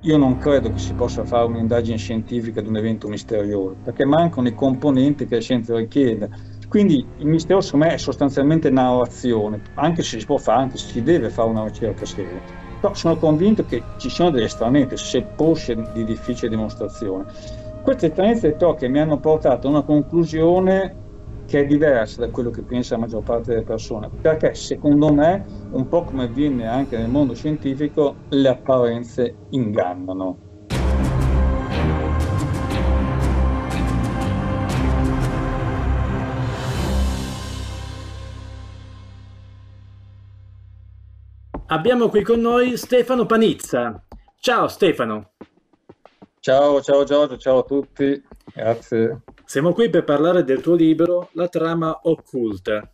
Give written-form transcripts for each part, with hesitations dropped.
io non credo che si possa fare un'indagine scientifica di un evento misterioso, perché mancano i componenti che la scienza richiede. Quindi il mistero, secondo me, è sostanzialmente narrazione, anche se si può fare, anche se si deve fare una ricerca seria. Però sono convinto che ci siano delle stranezze, seppur di difficile dimostrazione. Queste stranezze però che mi hanno portato a una conclusione che è diversa da quello che pensa la maggior parte delle persone, perché secondo me, un po' come avviene anche nel mondo scientifico, le apparenze ingannano. Abbiamo qui con noi Stefano Panizza. Ciao Stefano, Ciao, ciao Giorgio, ciao a tutti, grazie. siamo qui per parlare del tuo libro La trama occulta,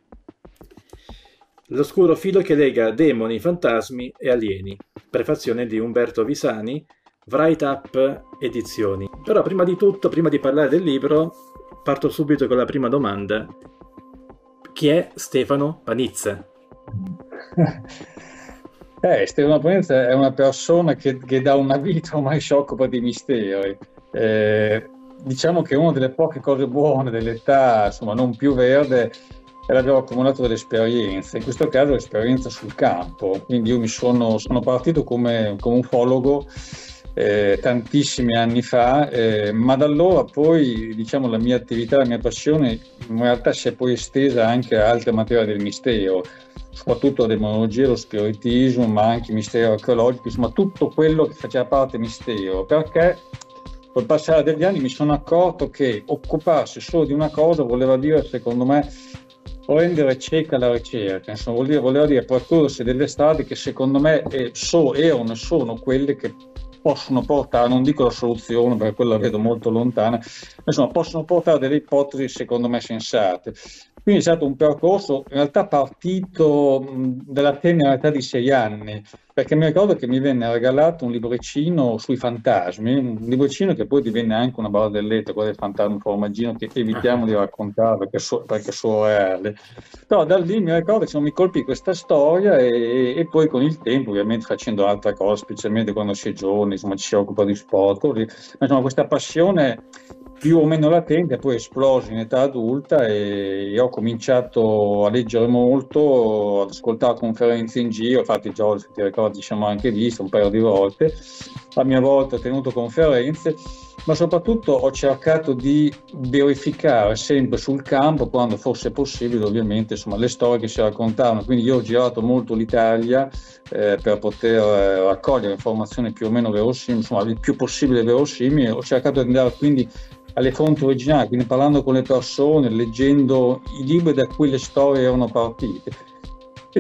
l'oscuro filo che lega demoni, fantasmi e alieni, prefazione di Umberto Visani, Write Up Edizioni. Però prima di tutto, prima di parlare del libro, parto subito con la prima domanda. Chi è Stefano Panizza? Stefano Ponenza è una persona che da una vita ormai si occupa di misteri. Diciamo che una delle poche cose buone dell'età, insomma, non più verde, è l'aver accumulato delle esperienze, in questo caso l'esperienza sul campo. Quindi io sono partito come ufologo tantissimi anni fa, ma da allora poi, diciamo, la mia attività, la mia passione in realtà si è poi estesa anche a altre materie del mistero, soprattutto la demonologia, lo spiritismo, ma anche i misteri archeologici, insomma tutto quello che faceva parte mistero, perché col passare degli anni mi sono accorto che occuparsi solo di una cosa voleva dire, secondo me, rendere cieca la ricerca, insomma, voleva dire percorrere delle strade che secondo me erano e sono quelle che possono portare, non dico la soluzione perché quella la vedo molto lontana, ma insomma possono portare delle ipotesi secondo me sensate. Quindi è stato un percorso in realtà partito dalla tenera età di 6 anni, perché mi ricordo che mi venne regalato un libricino sui fantasmi, un libricino che poi divenne anche una barzelletta, quello del fantasma formaggino, che evitiamo di raccontare perché è surreale. Però da lì mi ricordo che mi colpì questa storia e poi con il tempo, ovviamente facendo altre cose, specialmente quando si è giovani, insomma ci si occupa di sport, così. Ma insomma questa passione più o meno latente, poi esploso in età adulta e ho cominciato a leggere molto, ad ascoltare conferenze in giro, infatti Giorgio, se ti ricordi, ci siamo anche visti un paio di volte, a mia volta ho tenuto conferenze, ma soprattutto ho cercato di verificare sempre sul campo, quando fosse possibile, ovviamente, insomma, le storie che si raccontavano. Quindi io ho girato molto l'Italia per poter raccogliere informazioni più o meno verosimili, insomma, il più possibile verosimili. Ho cercato di andare quindi alle fonti originali, quindi parlando con le persone, leggendo i libri da cui le storie erano partite. E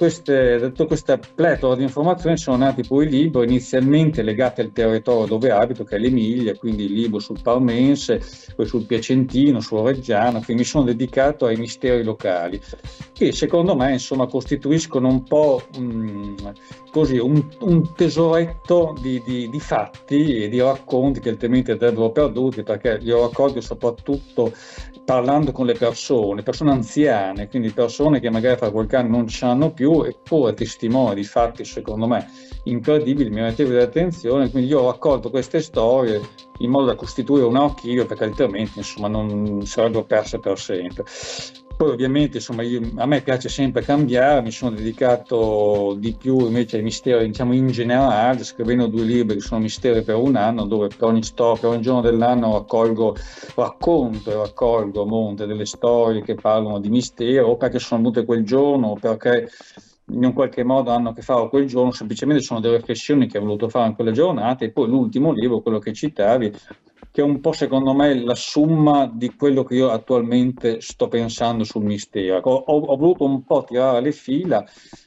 da tutta questa pletora di informazioni sono nati poi i libri inizialmente legati al territorio dove abito, che è l'Emilia, quindi il libro sul Parmense, poi sul Piacentino, sul Reggiano, quindi mi sono dedicato ai misteri locali, che secondo me insomma costituiscono un po' così un tesoretto di fatti e di racconti che altrimenti andrebbero perduti, perché li ho raccolti soprattutto parlando con le persone anziane, quindi persone che magari fra qualche anno non ci hanno più, eppure testimoni di fatti, secondo me, incredibili, meritevoli di attenzione. Quindi io ho raccolto queste storie in modo da costituire un archivio, perché altrimenti, insomma, non sarebbero perse per sempre. Poi ovviamente, insomma, a me piace sempre cambiare, mi sono dedicato di più invece ai misteri, diciamo, in generale, scrivendo 2 libri che sono Misteri per un anno, dove per ogni storia, per ogni giorno dell'anno racconto e raccolgo a monte delle storie che parlano di mistero, o perché sono venute quel giorno, o perché in un qualche modo hanno a che fare quel giorno, semplicemente sono delle riflessioni che ho voluto fare in quelle giornate. E poi l'ultimo libro, quello che citavi, che è un po' secondo me la somma di quello che io attualmente sto pensando sul mistero. Ho voluto un po' tirare le fila,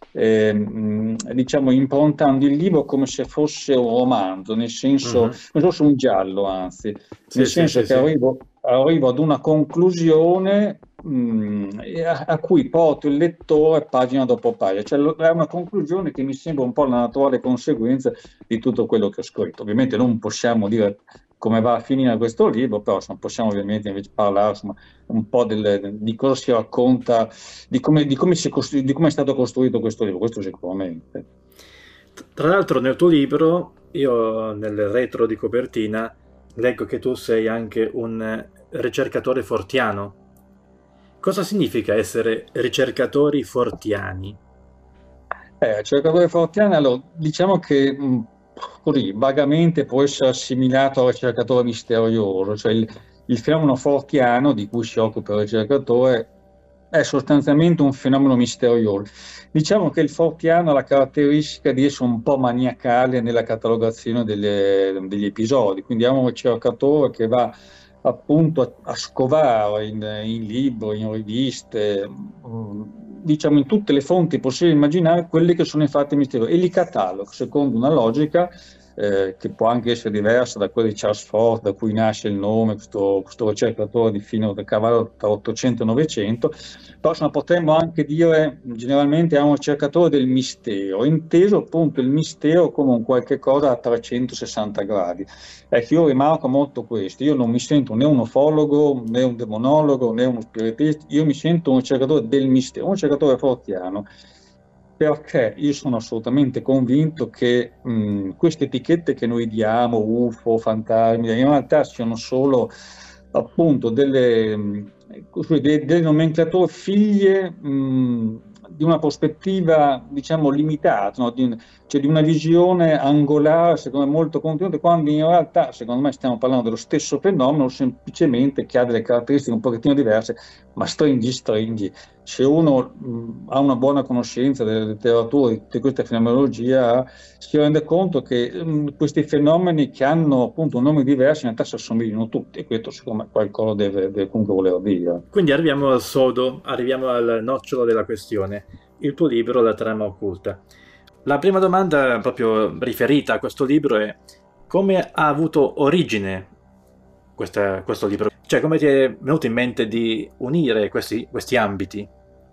diciamo improntando il libro come se fosse un romanzo, nel senso, come Mhm. se fosse un giallo, anzi, nel Sì, sì, senso sì, che sì. arrivo ad una conclusione a cui porto il lettore pagina dopo pagina, cioè è una conclusione che mi sembra un po' la naturale conseguenza di tutto quello che ho scritto. Ovviamente non possiamo dire come va a finire questo libro, però insomma, possiamo ovviamente invece parlare insomma, un po' di cosa si racconta, di come è stato costruito questo libro, questo sicuramente. Tra l'altro nel tuo libro, io nel retro di copertina, leggo che tu sei anche un ricercatore fortiano. Cosa significa essere ricercatori fortiani? Cercatore forteano, allora, diciamo che così vagamente può essere assimilato al ricercatore misterioso, cioè il fenomeno forteano di cui si occupa il ricercatore è sostanzialmente un fenomeno misterioso. Diciamo che il forteano ha la caratteristica di essere un po' maniacale nella catalogazione degli episodi, quindi è un ricercatore che va appunto a scovare in libri, in riviste, diciamo in tutte le fonti possibili e immaginare quelli che sono i fatti misteriosi e li cataloga secondo una logica che può anche essere diversa da quella di Charles Fort, da cui nasce il nome, questo ricercatore di fine del cavallo tra 800 e 900, però insomma, potremmo anche dire generalmente è un ricercatore del mistero, inteso appunto il mistero come un qualche cosa a 360 gradi. Ecco, io rimarco molto questo, io non mi sento né un ufologo, né un demonologo, né uno spiritista, io mi sento un ricercatore del mistero, un ricercatore forteano, perché io sono assolutamente convinto che queste etichette che noi diamo, UFO, fantasmi, in realtà siano solo appunto delle nomenclature figlie di una prospettiva, diciamo, limitata, no? Cioè di una visione angolare, secondo me, molto contenuta, quando in realtà, secondo me, stiamo parlando dello stesso fenomeno, semplicemente che ha delle caratteristiche un pochettino diverse, ma stringi. Se uno ha una buona conoscenza della letteratura di questa fenomenologia, si rende conto che questi fenomeni che hanno appunto nomi diversi in realtà si assomigliano tutti, e questo secondo me qualcosa deve comunque voler dire. Quindi arriviamo al sodo, arriviamo al nocciolo della questione, il tuo libro La trama occulta. La prima domanda proprio riferita a questo libro è: come ha avuto origine questo libro? Cioè, come ti è venuto in mente di unire questi ambiti?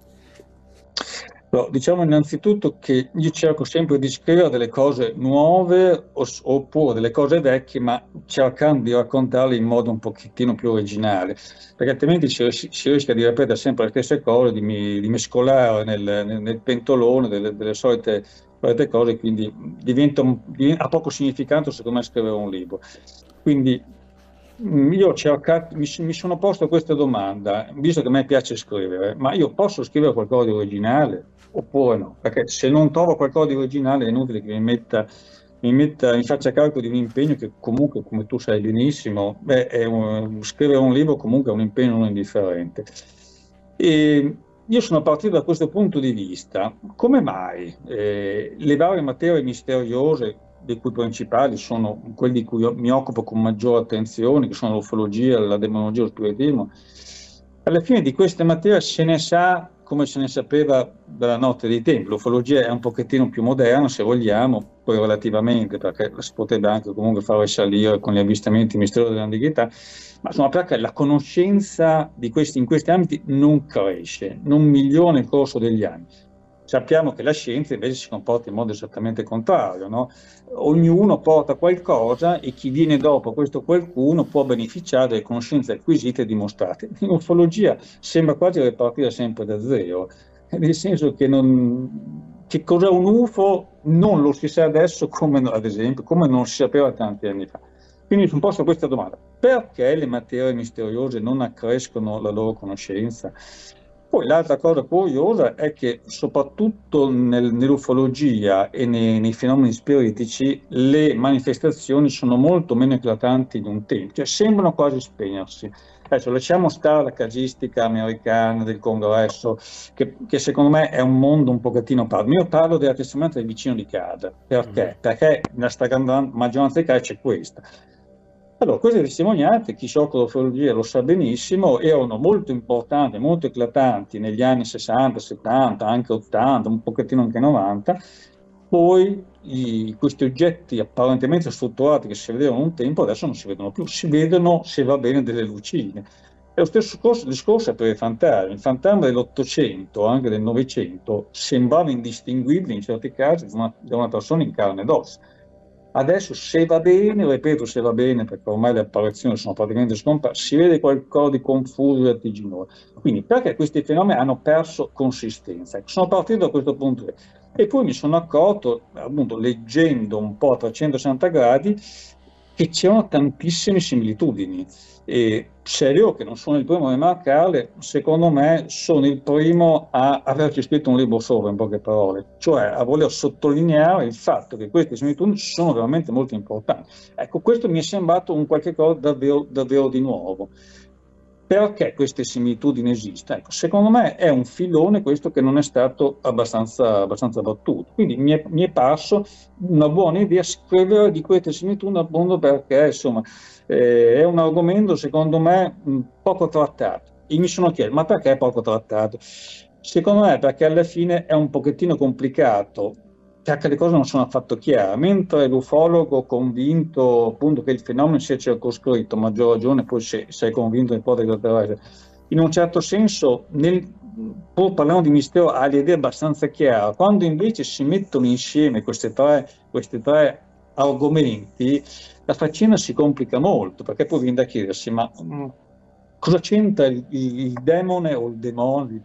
Però, diciamo innanzitutto che io cerco sempre di scrivere delle cose nuove oppure delle cose vecchie, ma cercando di raccontarle in modo un pochettino più originale, perché altrimenti si rischia di ripetere sempre le stesse cose, di mescolare nel pentolone delle solite cose, quindi ha poco significato secondo me scrivere un libro. Quindi io ho cercato, mi sono posto questa domanda, visto che a me piace scrivere, ma io posso scrivere qualcosa di originale oppure no? Perché se non trovo qualcosa di originale è inutile che mi faccia carico di un impegno che comunque, come tu sai benissimo, beh, scrivere un libro comunque è un impegno non indifferente. E io sono partito da questo punto di vista. Come mai le varie materie misteriose, dei cui principali sono quelli di cui io mi occupo con maggiore attenzione, che sono l'ufologia, la demonologia e lo spiritismo, alla fine di queste materie se ne sa come se ne sapeva dalla notte dei tempi. L'ufologia è un pochettino più moderna, se vogliamo, poi relativamente, perché si potrebbe anche comunque far risalire con gli avvistamenti misteriosi dell'antichità, ma insomma perché la conoscenza in questi ambiti non cresce, non migliora nel corso degli anni. Sappiamo che la scienza invece si comporta in modo esattamente contrario, no? Ognuno porta qualcosa e chi viene dopo questo qualcuno può beneficiare delle conoscenze acquisite e dimostrate. In ufologia sembra quasi ripartire sempre da zero, nel senso che cos'è un UFO non lo si sa adesso, come ad esempio, come non si sapeva tanti anni fa. Quindi mi sono posto questa domanda: perché le materie misteriose non accrescono la loro conoscenza? Poi l'altra cosa curiosa è che soprattutto nell'ufologia e nei fenomeni spiritici le manifestazioni sono molto meno eclatanti di un tempo, cioè sembrano quasi spegnersi. Adesso lasciamo stare la casistica americana del congresso, che secondo me è un mondo un pochettino parlo. Io parlo della testimonianza del vicino di casa. Perché? Perché nella stragrande maggioranza dei casi c'è questa. Allora, queste testimonianze, chi si occupa di ufologia lo sa benissimo, erano molto importanti, molto eclatanti negli anni 60, 70, anche 80, un pochettino anche 90. Poi questi oggetti apparentemente strutturati che si vedevano un tempo, adesso non si vedono più, si vedono, se va bene, delle lucine. E lo stesso discorso è per i fantasmi. Il fantasma dell'Ottocento, anche del Novecento, sembrava indistinguibile in certi casi da una persona in carne ed ossa. Adesso, se va bene, ripeto, se va bene, perché ormai le apparizioni sono praticamente scomparse, si vede qualcosa di confuso e vertiginoso. Quindi, perché questi fenomeni hanno perso consistenza? Sono partito da questo punto di vista. E poi mi sono accorto, appunto, leggendo un po' a 360 gradi, che c'erano tantissime similitudini. E se è vero che non sono il primo a rimarcarle, secondo me sono il primo a averci scritto un libro sopra, in poche parole, cioè a voler sottolineare il fatto che queste similitudini sono veramente molto importanti. Ecco, questo mi è sembrato un qualche cosa davvero, davvero di nuovo. Perché queste similitudini esistono? Ecco, secondo me è un filone questo che non è stato abbastanza battuto. Quindi mi è parso una buona idea scrivere di queste similitudini, appunto perché insomma, è un argomento secondo me poco trattato. E mi sono chiesto, ma perché è poco trattato? Secondo me perché alla fine è un pochettino complicato, perché le cose non sono affatto chiare. Mentre l'ufologo convinto appunto che il fenomeno sia circoscritto, a maggior ragione poi se sei convinto dell'ipotesi extraterrestre, in un certo senso, pur parlando di mistero, ha le idee abbastanza chiare. Quando invece si mettono insieme questi tre argomenti, la faccenda si complica molto, perché poi viene da chiedersi, ma cosa c'entra il demone o il demone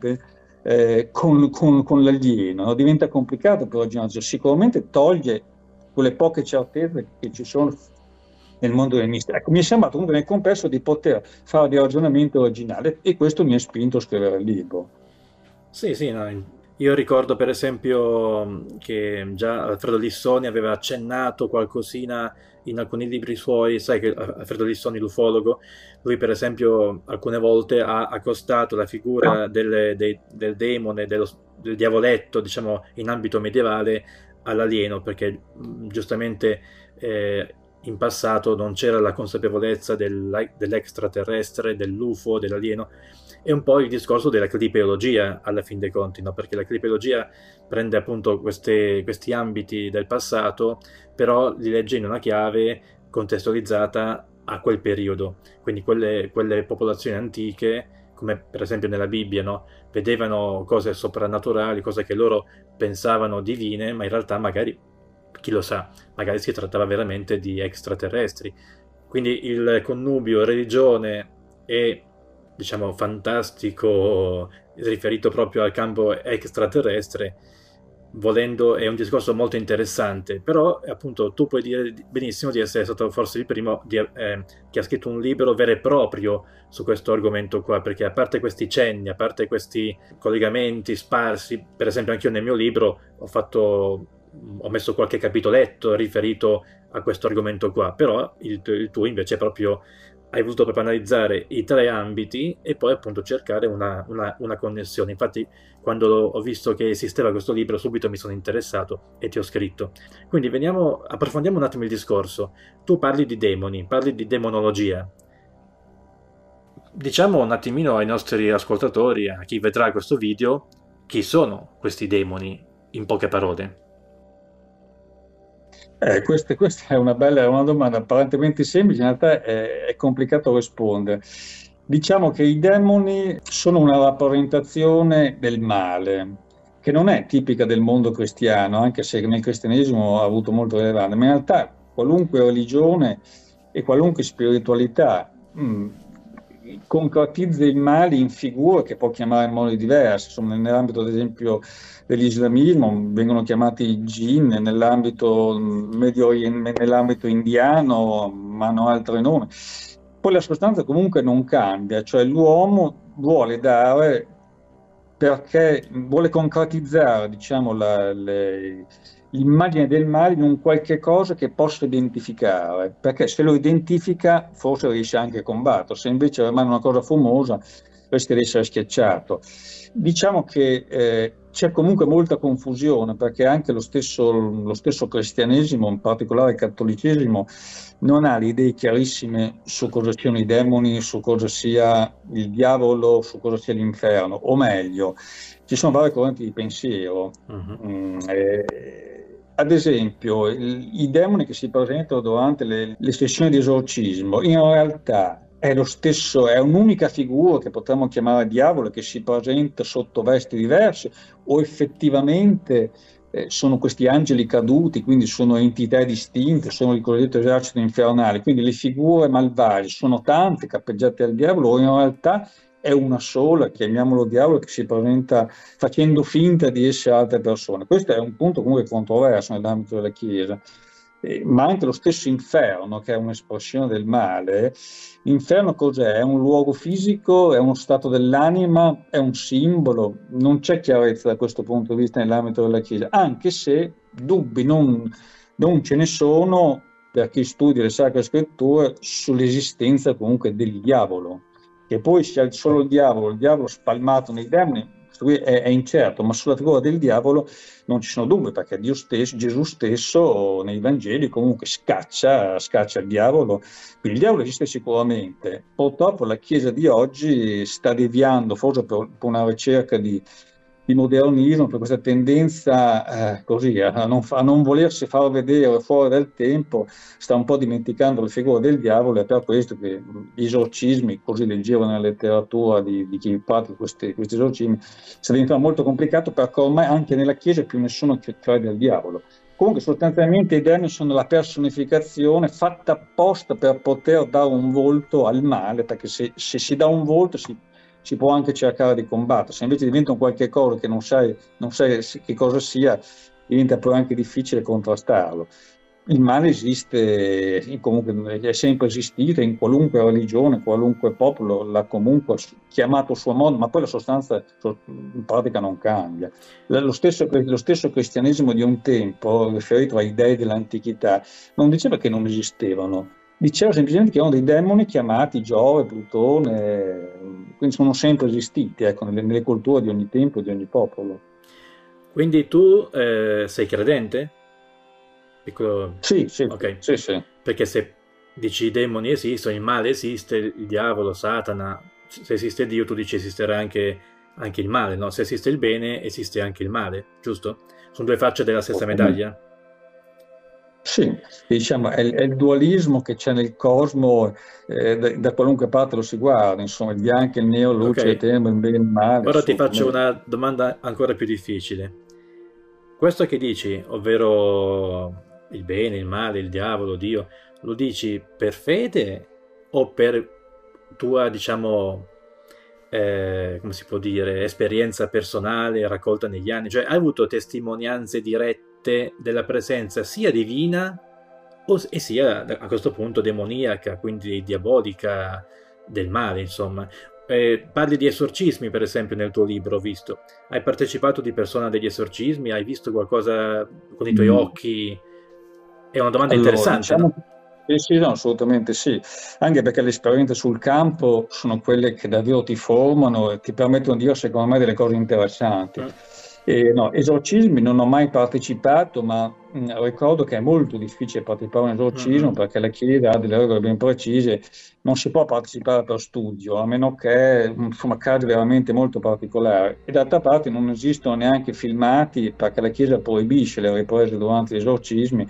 con l'alieno? No? Diventa complicato per ragionarci. Sicuramente toglie quelle poche certezze che ci sono nel mondo del mistero. Ecco, mi è sembrato comunque nel complesso di poter fare dei ragionamenti originali e questo mi ha spinto a scrivere il libro. Sì, sì, no. Io ricordo per esempio che già Alfredo Lissoni aveva accennato qualcosina in alcuni libri suoi, sai che Alfredo Lissoni, l'ufologo, lui per esempio alcune volte ha accostato la figura del demone, del diavoletto, diciamo, in ambito medievale all'alieno, perché giustamente in passato non c'era la consapevolezza dell'extraterrestre, dell'UFO, dell'alieno. È un po' il discorso della clipeologia alla fin dei conti, no? Perché la clipeologia prende appunto questi ambiti del passato, però li legge in una chiave contestualizzata a quel periodo. Quindi quelle popolazioni antiche, come per esempio nella Bibbia, no? Vedevano cose soprannaturali, cose che loro pensavano divine, ma in realtà magari, chi lo sa, magari si trattava veramente di extraterrestri. Quindi il connubio religione e diciamo fantastico riferito proprio al campo extraterrestre, volendo, è un discorso molto interessante, però appunto tu puoi dire benissimo di essere stato forse il primo che ha scritto un libro vero e proprio su questo argomento qua, perché a parte questi cenni, a parte questi collegamenti sparsi, per esempio anch'io nel mio libro ho messo qualche capitoletto riferito a questo argomento qua, però il tuo invece è proprio, hai voluto proprio analizzare i tre ambiti e poi appunto cercare una connessione. Infatti quando ho visto che esisteva questo libro subito mi sono interessato e ti ho scritto. Quindi approfondiamo un attimo il discorso. Tu parli di demoni, parli di demonologia. Diciamo un attimino ai nostri ascoltatori, a chi vedrà questo video, chi sono questi demoni, in poche parole. Questa è una domanda apparentemente semplice, in realtà è complicato rispondere. Diciamo che i demoni sono una rappresentazione del male, che non è tipica del mondo cristiano, anche se nel cristianesimo ha avuto molto rilevanza, ma in realtà qualunque religione e qualunque spiritualità concretizza il male in figure che può chiamare in modi diversi. Insomma, nell'ambito, ad esempio, dell'islamismo vengono chiamati jinn, nell'ambito nell'ambito indiano, ma hanno altri nomi. Poi la sostanza comunque non cambia, cioè l'uomo vuole dare, perché vuole concretizzare, diciamo, l'immagine del male in un qualche cosa che possa identificare, perché se lo identifica forse riesce anche a combattere, se invece rimane una cosa fumosa rischia di essere schiacciato. Diciamo che c'è comunque molta confusione, perché anche lo stesso cristianesimo, in particolare il cattolicesimo, non ha le idee chiarissime su cosa siano i demoni, su cosa sia il diavolo, su cosa sia l'inferno, o meglio, ci sono varie correnti di pensiero. Ad esempio, i demoni che si presentano durante le sessioni di esorcismo, in realtà è un'unica figura che potremmo chiamare diavolo, che si presenta sotto vesti diverse, o effettivamente sono questi angeli caduti, quindi sono entità distinte, sono il cosiddetto esercito infernale, quindi le figure malvagie sono tante, cappeggiate al diavolo, o in realtà è una sola, chiamiamolo diavolo, che si presenta facendo finta di essere altre persone. Questo è un punto comunque controverso nell'ambito della Chiesa. Ma anche lo stesso inferno, che è un'espressione del male. L'inferno cos'è? È un luogo fisico, è uno stato dell'anima, è un simbolo? Non c'è chiarezza da questo punto di vista nell'ambito della Chiesa, anche se dubbi non ce ne sono per chi studia le Sacre Scritture sull'esistenza comunque del diavolo, che poi sia solo il diavolo spalmato nei demoni, questo qui è incerto, ma sulla figura del diavolo non ci sono dubbi, perché Dio stesso, Gesù stesso nei Vangeli comunque scaccia il diavolo. Quindi il diavolo esiste sicuramente. Purtroppo la Chiesa di oggi sta deviando, forse per una ricerca di modernismo, per questa tendenza così a non volersi far vedere fuori dal tempo, sta un po' dimenticando la figura del diavolo. È per questo che gli esorcismi, così leggevo nella letteratura di chi pratica questi esorcismi, sta diventando molto complicato, perché ormai anche nella Chiesa più nessuno crede al diavolo. Comunque sostanzialmente i demoni sono la personificazione fatta apposta per poter dare un volto al male, perché se si dà un volto si può anche cercare di combattere. Se invece diventa un qualche cosa che non sai che cosa sia, diventa poi anche difficile contrastarlo. Il male esiste, comunque è sempre esistito in qualunque religione, qualunque popolo l'ha comunque chiamato a suo modo, ma poi la sostanza in pratica non cambia. Lo stesso cristianesimo di un tempo, riferito ai dei dell'antichità, non diceva che non esistevano, diceva semplicemente che erano dei demoni chiamati Giove, Plutone, quindi sono sempre esistiti, ecco, nelle culture di ogni tempo e di ogni popolo. Quindi tu sei credente? Piccolo... Sì, sì, ok. sì. Perché se dici i demoni esistono, il male esiste, il diavolo, Satana, se esiste Dio tu dici esisterà anche il male, no? Se esiste il bene esiste anche il male, giusto? Sono due facce della stessa medaglia? Sì, diciamo è il dualismo che c'è nel cosmo, da qualunque parte lo si guarda, insomma, il bianco e il nero, luce e tenebre, il bene e il male. Ora ti faccio una domanda ancora più difficile. Questo che dici, ovvero il bene, il male, il diavolo, Dio, lo dici per fede o per tua, diciamo, come si può dire, esperienza personale raccolta negli anni? Cioè, hai avuto testimonianze dirette della presenza sia divina e sia, a questo punto, demoniaca, quindi diabolica, del male, insomma. Parli di esorcismi, per esempio, nel tuo libro, ho visto. Hai partecipato di persona a degli esorcismi? Hai visto qualcosa con i tuoi occhi? È una domanda interessante, diciamo, no? Sì, no, assolutamente sì, anche perché le esperienze sul campo sono quelle che davvero ti formano e ti permettono di dire, secondo me, delle cose interessanti. No, esorcismi non ho mai partecipato, ma ricordo che è molto difficile partecipare a un esorcismo perché la Chiesa ha delle regole ben precise, non si può partecipare per studio, a meno che, insomma, casi veramente molto particolari. E d'altra parte non esistono neanche filmati, perché la Chiesa proibisce le riprese durante gli esorcismi,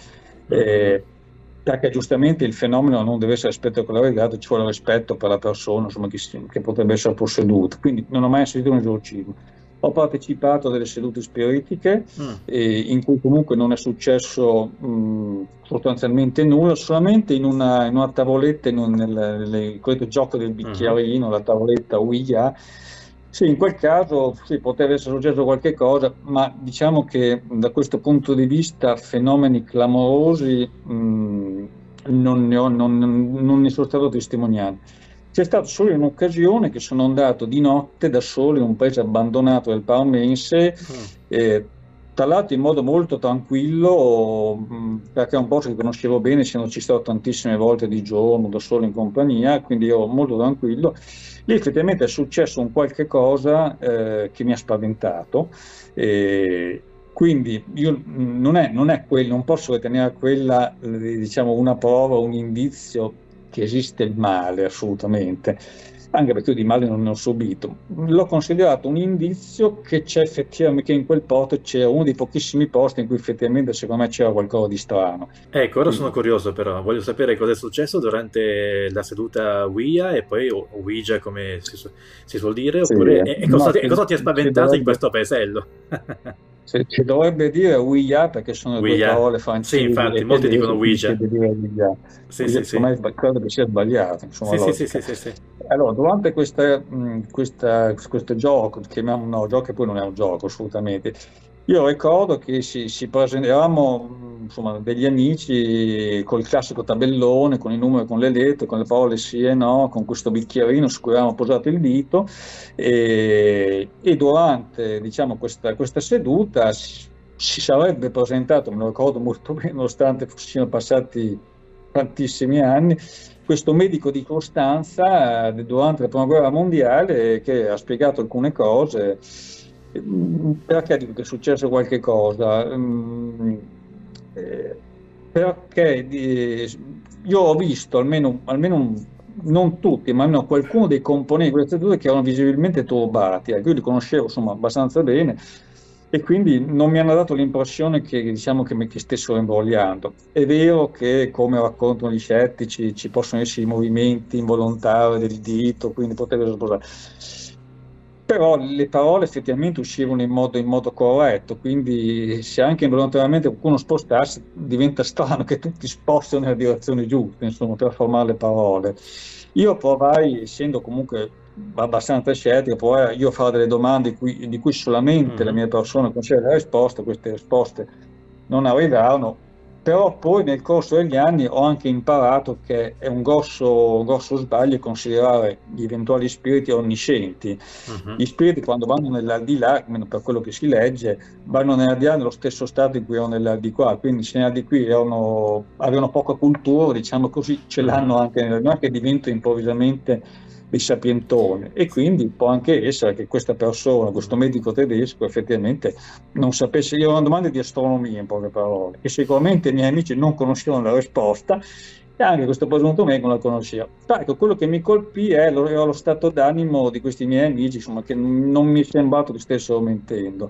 perché giustamente il fenomeno non deve essere spettacolarizzato, ci vuole rispetto per la persona, insomma, che potrebbe essere posseduta. Quindi non ho mai assistito a un esorcismo. Ho partecipato a delle sedute spiritiche in cui comunque non è successo sostanzialmente nulla, solamente in una tavoletta, nel gioco del bicchierino, la tavoletta Ouija. Sì, in quel caso sì, poteva essere successo qualche cosa, ma diciamo che da questo punto di vista fenomeni clamorosi non ne sono stato testimoniato. C'è stato solo in un'occasione che sono andato di notte da solo in un paese abbandonato del Parmense, tra l'altro in modo molto tranquillo, perché è un posto che conoscevo bene, essendoci stato tantissime volte di giorno, da solo in compagnia, quindi ero molto tranquillo. Lì effettivamente è successo un qualche cosa che mi ha spaventato, quindi io non è quello, non posso ritenere quella, diciamo, una prova, un indizio che esiste il male, assolutamente, anche perché io di male non ne ho subito. L'ho considerato un indizio che c'è effettivamente, che in quel posto c'era uno dei pochissimi posti in cui effettivamente secondo me c'era qualcosa di strano. Ecco, ora sono curioso però, voglio sapere cosa è successo durante la seduta Ouija e poi Ouija, come si suol dire, oppure, Sì, cosa ti ha spaventato in questo paesello? Si dovrebbe dire Ouija perché sono due Ouija. parole Sì, francesi infatti, e molti dicono tedesche, quindi si Ouija. deve dire Ouija. Sì, Ouija, sì, secondo sì. me credo che sia sbagliato, insomma, Sì, sì, sì, logica. sì, sì, sì. Allora, durante questo gioco, chiamiamo no, gioco che poi non è un gioco assolutamente, io ricordo che eravamo insomma, degli amici col classico tabellone, con i numeri, con le lettere, con le parole sì e no, con questo bicchierino su cui avevamo posato il dito e durante diciamo, questa seduta si sarebbe presentato, me lo ricordo molto bene, nonostante siano passati tantissimi anni, questo medico di Costanza durante la Prima Guerra Mondiale che ha spiegato alcune cose. Perché dico che è successo qualche cosa? Eh, perché io ho visto non tutti, ma almeno qualcuno dei componenti di queste due che erano visibilmente turbati, io li conoscevo insomma abbastanza bene e quindi non mi hanno dato l'impressione che, diciamo, che stessero imbrogliando. È vero che, come raccontano gli scettici, ci possono essere i movimenti involontari del dito, quindi potrebbero sposare. Però le parole effettivamente uscivano in modo corretto, quindi se anche involontariamente qualcuno spostasse, diventa strano che tutti spostino nella direzione giusta, insomma, per formare le parole. Io provai, essendo comunque abbastanza scettico, provai io a fare delle domande di cui solamente la Mhm. mia persona conosceva la risposta, queste risposte non arrivarono, però poi nel corso degli anni ho anche imparato che è un grosso sbaglio considerare gli eventuali spiriti onniscienti. Mhm. Gli spiriti quando vanno nell'aldilà, almeno per quello che si legge, vanno nell'aldilà nello stesso stato in cui erano nell'aldilà, quindi se nell'aldilà avevano poca cultura, diciamo così, ce Mhm. l'hanno anche non è che diventano improvvisamente dei sapientoni e quindi può anche essere che questa persona, questo Mhm. medico tedesco, effettivamente non sapesse, io ho una domanda di astronomia in poche parole, e sicuramente i miei amici non conoscevano la risposta e anche questo presunto medico non la conosceva. Ecco, quello che mi colpì era lo stato d'animo di questi miei amici, insomma, che non mi è sembrato che stessero mentendo.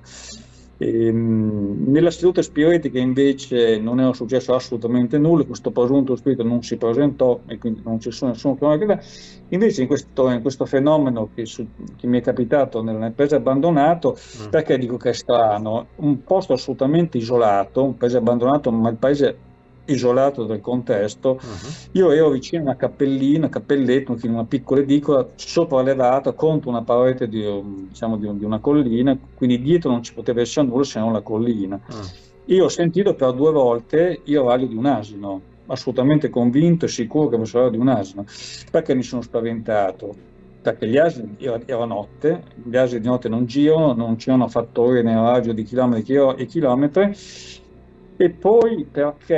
Nella seduta spiritica invece non era successo assolutamente nulla, questo presunto spirito non si presentò e quindi non ci sono nessuno che. Invece in questo fenomeno che mi è capitato nel paese abbandonato, Mm. perché dico che è strano? Un posto assolutamente isolato, un paese abbandonato, ma il paese isolato dal contesto. Mhm. Io ero vicino a una cappellina, cappelletto, quindi una piccola edicola, sopraelevata contro una parete diciamo, di una collina, quindi dietro non ci poteva essere nulla se non la collina. Mm. Io ho sentito per 2 volte il raglio di un asino, assolutamente convinto e sicuro che fosse l'orario di un asino. Perché mi sono spaventato? Perché gli asini era notte, gli asini di notte non girano, non c'erano fattori nel raggio di chilometri e chilometri, e poi perché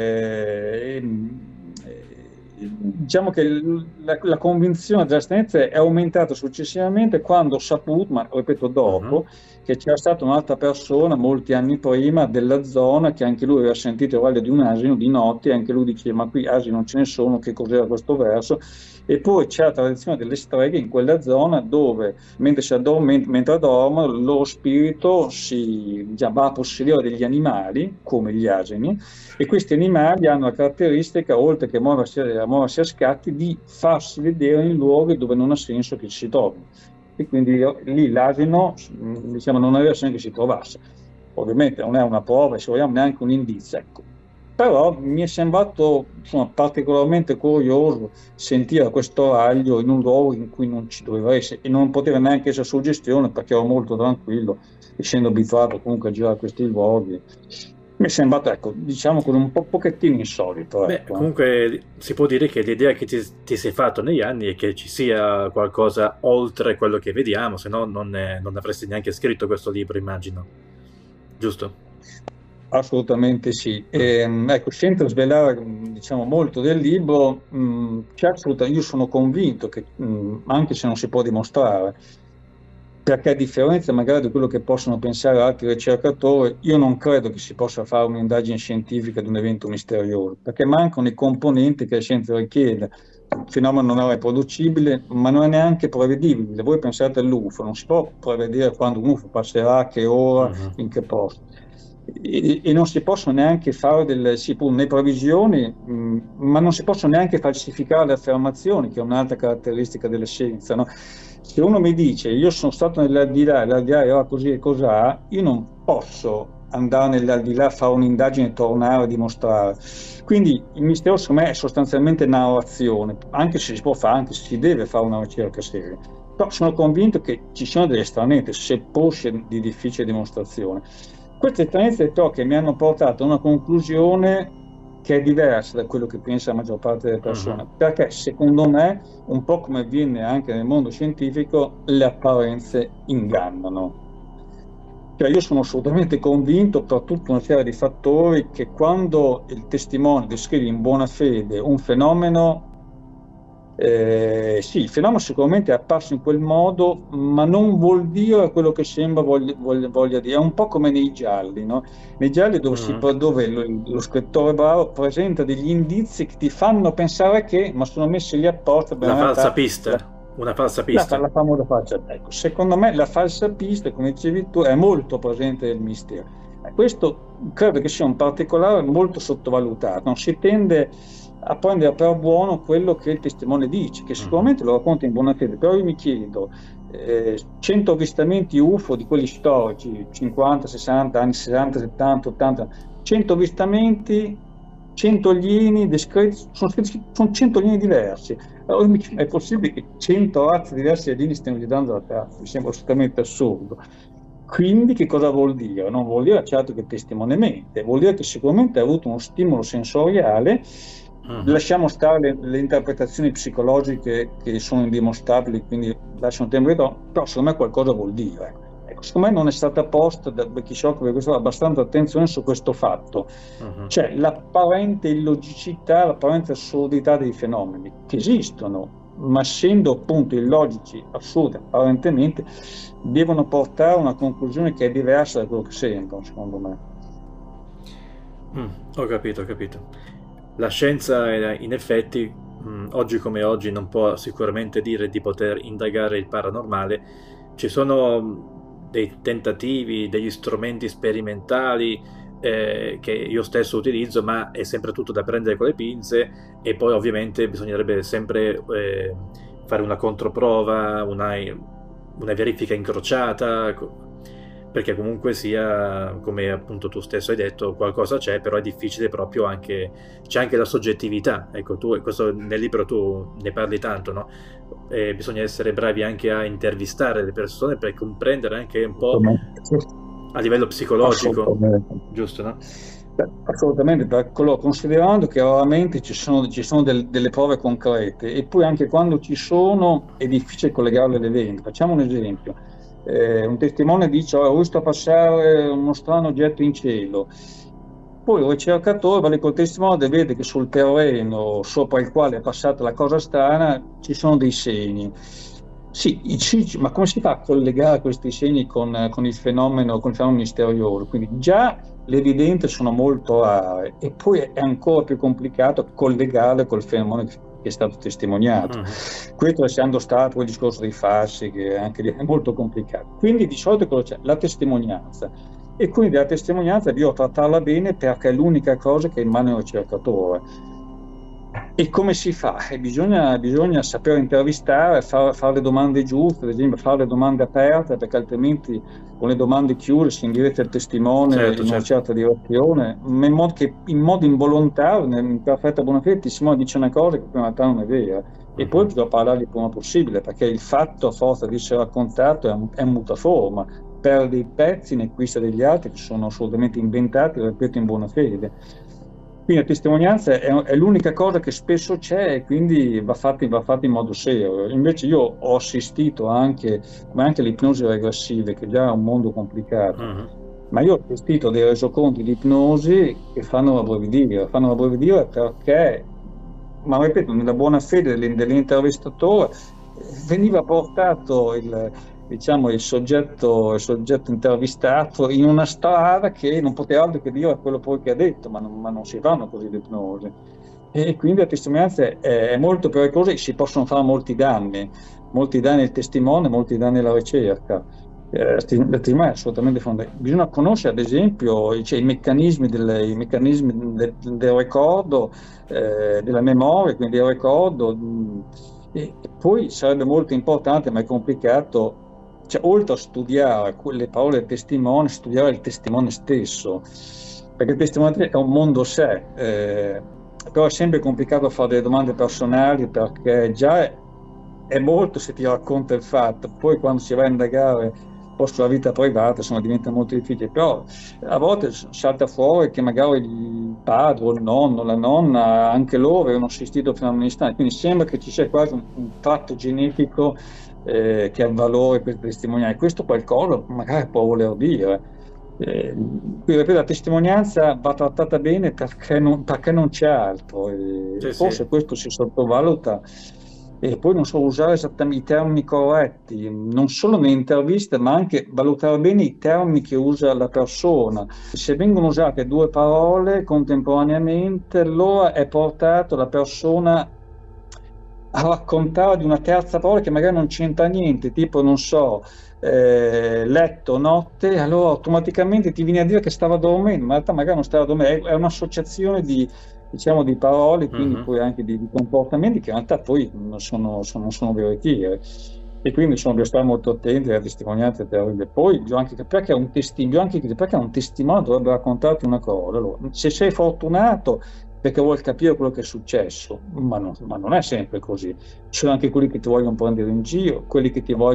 diciamo che la convinzione della stranezza è aumentata successivamente quando ho saputo, ma ripeto Mhm. dopo, che c'era stata un'altra persona molti anni prima della zona che anche lui aveva sentito il raglio di un asino di notte e anche lui diceva ma qui asini non ce ne sono, che cos'era questo verso? E poi c'è la tradizione delle streghe in quella zona dove mentre dormono il loro spirito diciamo, va a possedere degli animali come gli asini e questi animali hanno la caratteristica, oltre che muoversi a scatti, di farsi vedere in luoghi dove non ha senso che ci si trovi. E quindi lì l'asino, diciamo, non aveva senso che si trovasse. Ovviamente non è una prova, se vogliamo, neanche un indizio, ecco. Però mi è sembrato, insomma, particolarmente curioso sentire questo raglio in un luogo in cui non ci doveva essere e non poteva neanche essere suggestione perché ero molto tranquillo, essendo abituato comunque a girare questi luoghi. Mi è sembrato, ecco, diciamo con un pochettino insolito, Beh, ecco. comunque si può dire che l'idea che ti sei fatto negli anni è che ci sia qualcosa oltre quello che vediamo, se no non avresti neanche scritto questo libro, immagino. Giusto? Assolutamente sì. Mm. Ecco, senza svelare, diciamo, molto del libro, io sono convinto che, anche se non si può dimostrare, perché a differenza magari di quello che possono pensare altri ricercatori, io non credo che si possa fare un'indagine scientifica di un evento misterioso, perché mancano i componenti che la scienza richiede. Il fenomeno non è riproducibile, ma non è neanche prevedibile. Voi pensate all'UFO, non si può prevedere quando un UFO passerà, a che ora, Mhm. in che posto. E non si possono neanche fare sì, pur le previsioni, ma non si possono neanche falsificare le affermazioni, che è un'altra caratteristica della scienza, no? Se uno mi dice io sono stato nell'aldilà, l'aldilà era così e cos'ha, io non posso andare nell'aldilà, fare un'indagine, tornare a dimostrare. Quindi il mistero secondo me è sostanzialmente narrazione, anche se si può fare, anche se si deve fare una ricerca seria. Però sono convinto che ci siano delle stranezze, seppur di difficile dimostrazione. Queste stranezze però che mi hanno portato a una conclusione che è diversa da quello che pensa la maggior parte delle persone, perché secondo me, un po' come avviene anche nel mondo scientifico, le apparenze ingannano. Cioè io sono assolutamente convinto, per tutta una serie di fattori, che quando il testimone descrive in buona fede un fenomeno, sì, il fenomeno sicuramente è apparso in quel modo, ma non vuol dire quello che sembra voglia dire. È un po' come nei gialli, no? Nei gialli dove lo scrittore bravo presenta degli indizi che ti fanno pensare che, ma sono messi lì apposta per una falsa pista. Una falsa pista. La famosa falsa. Ecco, secondo me la falsa pista, come dicevi tu, è molto presente nel mistero. Questo credo che sia un particolare molto sottovalutato. Non si tende a prendere per buono quello che il testimone dice, che sicuramente lo racconta in buona fede, però io mi chiedo, 100 avvistamenti UFO di quelli storici, 50, 60, anni 60, 70, 80, 100 avvistamenti, 100 alieni descritti, sono 100 alieni diversi. Allora, è possibile che 100 razze diverse di alieni stiano guidando la Terra? Mi sembra assolutamente assurdo. Quindi che cosa vuol dire? Non vuol dire certo che il testimone mente, vuol dire che sicuramente ha avuto uno stimolo sensoriale. Lasciamo stare le interpretazioni psicologiche che sono indimostrabili, quindi lasciano tempo, però secondo me qualcosa vuol dire. Ecco, secondo me non è stata posta da chi si occupa di questo abbastanza attenzione su questo fatto, cioè l'apparente illogicità, l'apparente assurdità dei fenomeni che esistono, ma essendo appunto illogici, assurdi apparentemente, devono portare a una conclusione che è diversa da quello che sembrano, secondo me. Ho capito. La scienza, in effetti, oggi come oggi, non può sicuramente dire di poter indagare il paranormale. Ci sono dei tentativi, degli strumenti sperimentali che io stesso utilizzo, ma è sempre tutto da prendere con le pinze, e poi ovviamente bisognerebbe sempre fare una controprova, una verifica incrociata, perché comunque sia, come appunto tu stesso hai detto, qualcosa c'è, però è difficile proprio c'è anche la soggettività. Ecco, questo nel libro tu ne parli tanto, no? Bisogna essere bravi anche a intervistare le persone per comprendere anche un po' a livello psicologico, giusto, no? Assolutamente, considerando che raramente ci sono delle prove concrete, e poi anche quando ci sono è difficile collegarle all'evento. Facciamo un esempio. Un testimone dice: ho visto passare uno strano oggetto in cielo. Poi il ricercatore va lì col testimone e vede che sul terreno sopra il quale è passata la cosa strana ci sono dei segni. Sì, ma come si fa a collegare questi segni con il fenomeno misterioso? Quindi già le evidenze sono molto rare, e poi è ancora più complicato collegarle col fenomeno che è stato testimoniato. Questo essendo stato quel discorso dei falsi, che anche lì è molto complicato. Quindi di solito cosa c'è? La testimonianza. E quindi la testimonianza bisogna trattarla bene, perché è l'unica cosa che è in mano al ricercatore. E come si fa? Bisogna saper intervistare, fare le domande giuste, ad esempio fare le domande aperte, perché altrimenti con le domande chiuse si indiretta il testimone in una certa direzione, in modo involontario, in perfetta buona fede, il testimone dice una cosa che in realtà non è vera. E poi bisogna parlare il prima possibile, perché il fatto, a forza di essere raccontato, è mutaforma, perde i pezzi, ne acquista degli altri che sono assolutamente inventati, ripeto, in buona fede. Quindi la testimonianza è l'unica cosa che spesso c'è, e quindi va fatta in modo serio. Invece io ho assistito anche, come anche le ipnosi regressive, che già è un mondo complicato, ma io ho assistito dei resoconti di ipnosi che fanno rabbrividire perché, ma ripeto, nella buona fede dell'intervistatore, veniva portato il soggetto intervistato in una strada che non poteva altro che dire quello poi che ha detto, ma non si fanno così le ipnosi. E quindi la testimonianza è molto pericolosa e si possono fare molti danni al testimone, molti danni alla ricerca. La testimonianza è assolutamente fondamentale. Bisogna conoscere, ad esempio, i meccanismi del ricordo, della memoria, quindi del ricordo. E poi sarebbe molto importante, ma è complicato, cioè, oltre a studiare quelle parole del testimone, studiare il testimone stesso, perché il testimone è un mondo a sé, però è sempre complicato fare delle domande personali perché già è molto se ti racconta il fatto, poi quando si va a indagare un po' sulla vita privata, insomma, diventa molto difficile, però a volte salta fuori che magari il padre o il nonno, la nonna, anche loro avevano assistito fino a un istante, quindi sembra che ci sia quasi un tratto genetico che ha valore per testimoniare. Questo qualcosa magari può voler dire. Quindi, ripeto, la testimonianza va trattata bene perché non c'è altro. Sì, sì. Forse questo si sottovaluta. E poi non so usare esattamente i termini corretti, non solo nelle interviste, ma anche valutare bene i termini che usa la persona. Se vengono usate due parole contemporaneamente, allora è portato la persona a raccontare di una terza parola che magari non c'entra niente, tipo, non so, letto, notte, allora automaticamente ti viene a dire che stava dormendo, ma in realtà magari non stava dormendo, è un'associazione di, diciamo, di parole, quindi Mhm. poi anche di comportamenti che in realtà poi non sono veritieri. E quindi bisogna stare molto attenti alle testimonianze terribili. Poi bisogna anche capire perché perché un testimone dovrebbe raccontarti una cosa. Allora, se sei fortunato perché vuol capire quello che è successo, ma non è sempre così. Ci sono anche quelli che ti vogliono prendere in giro, quelli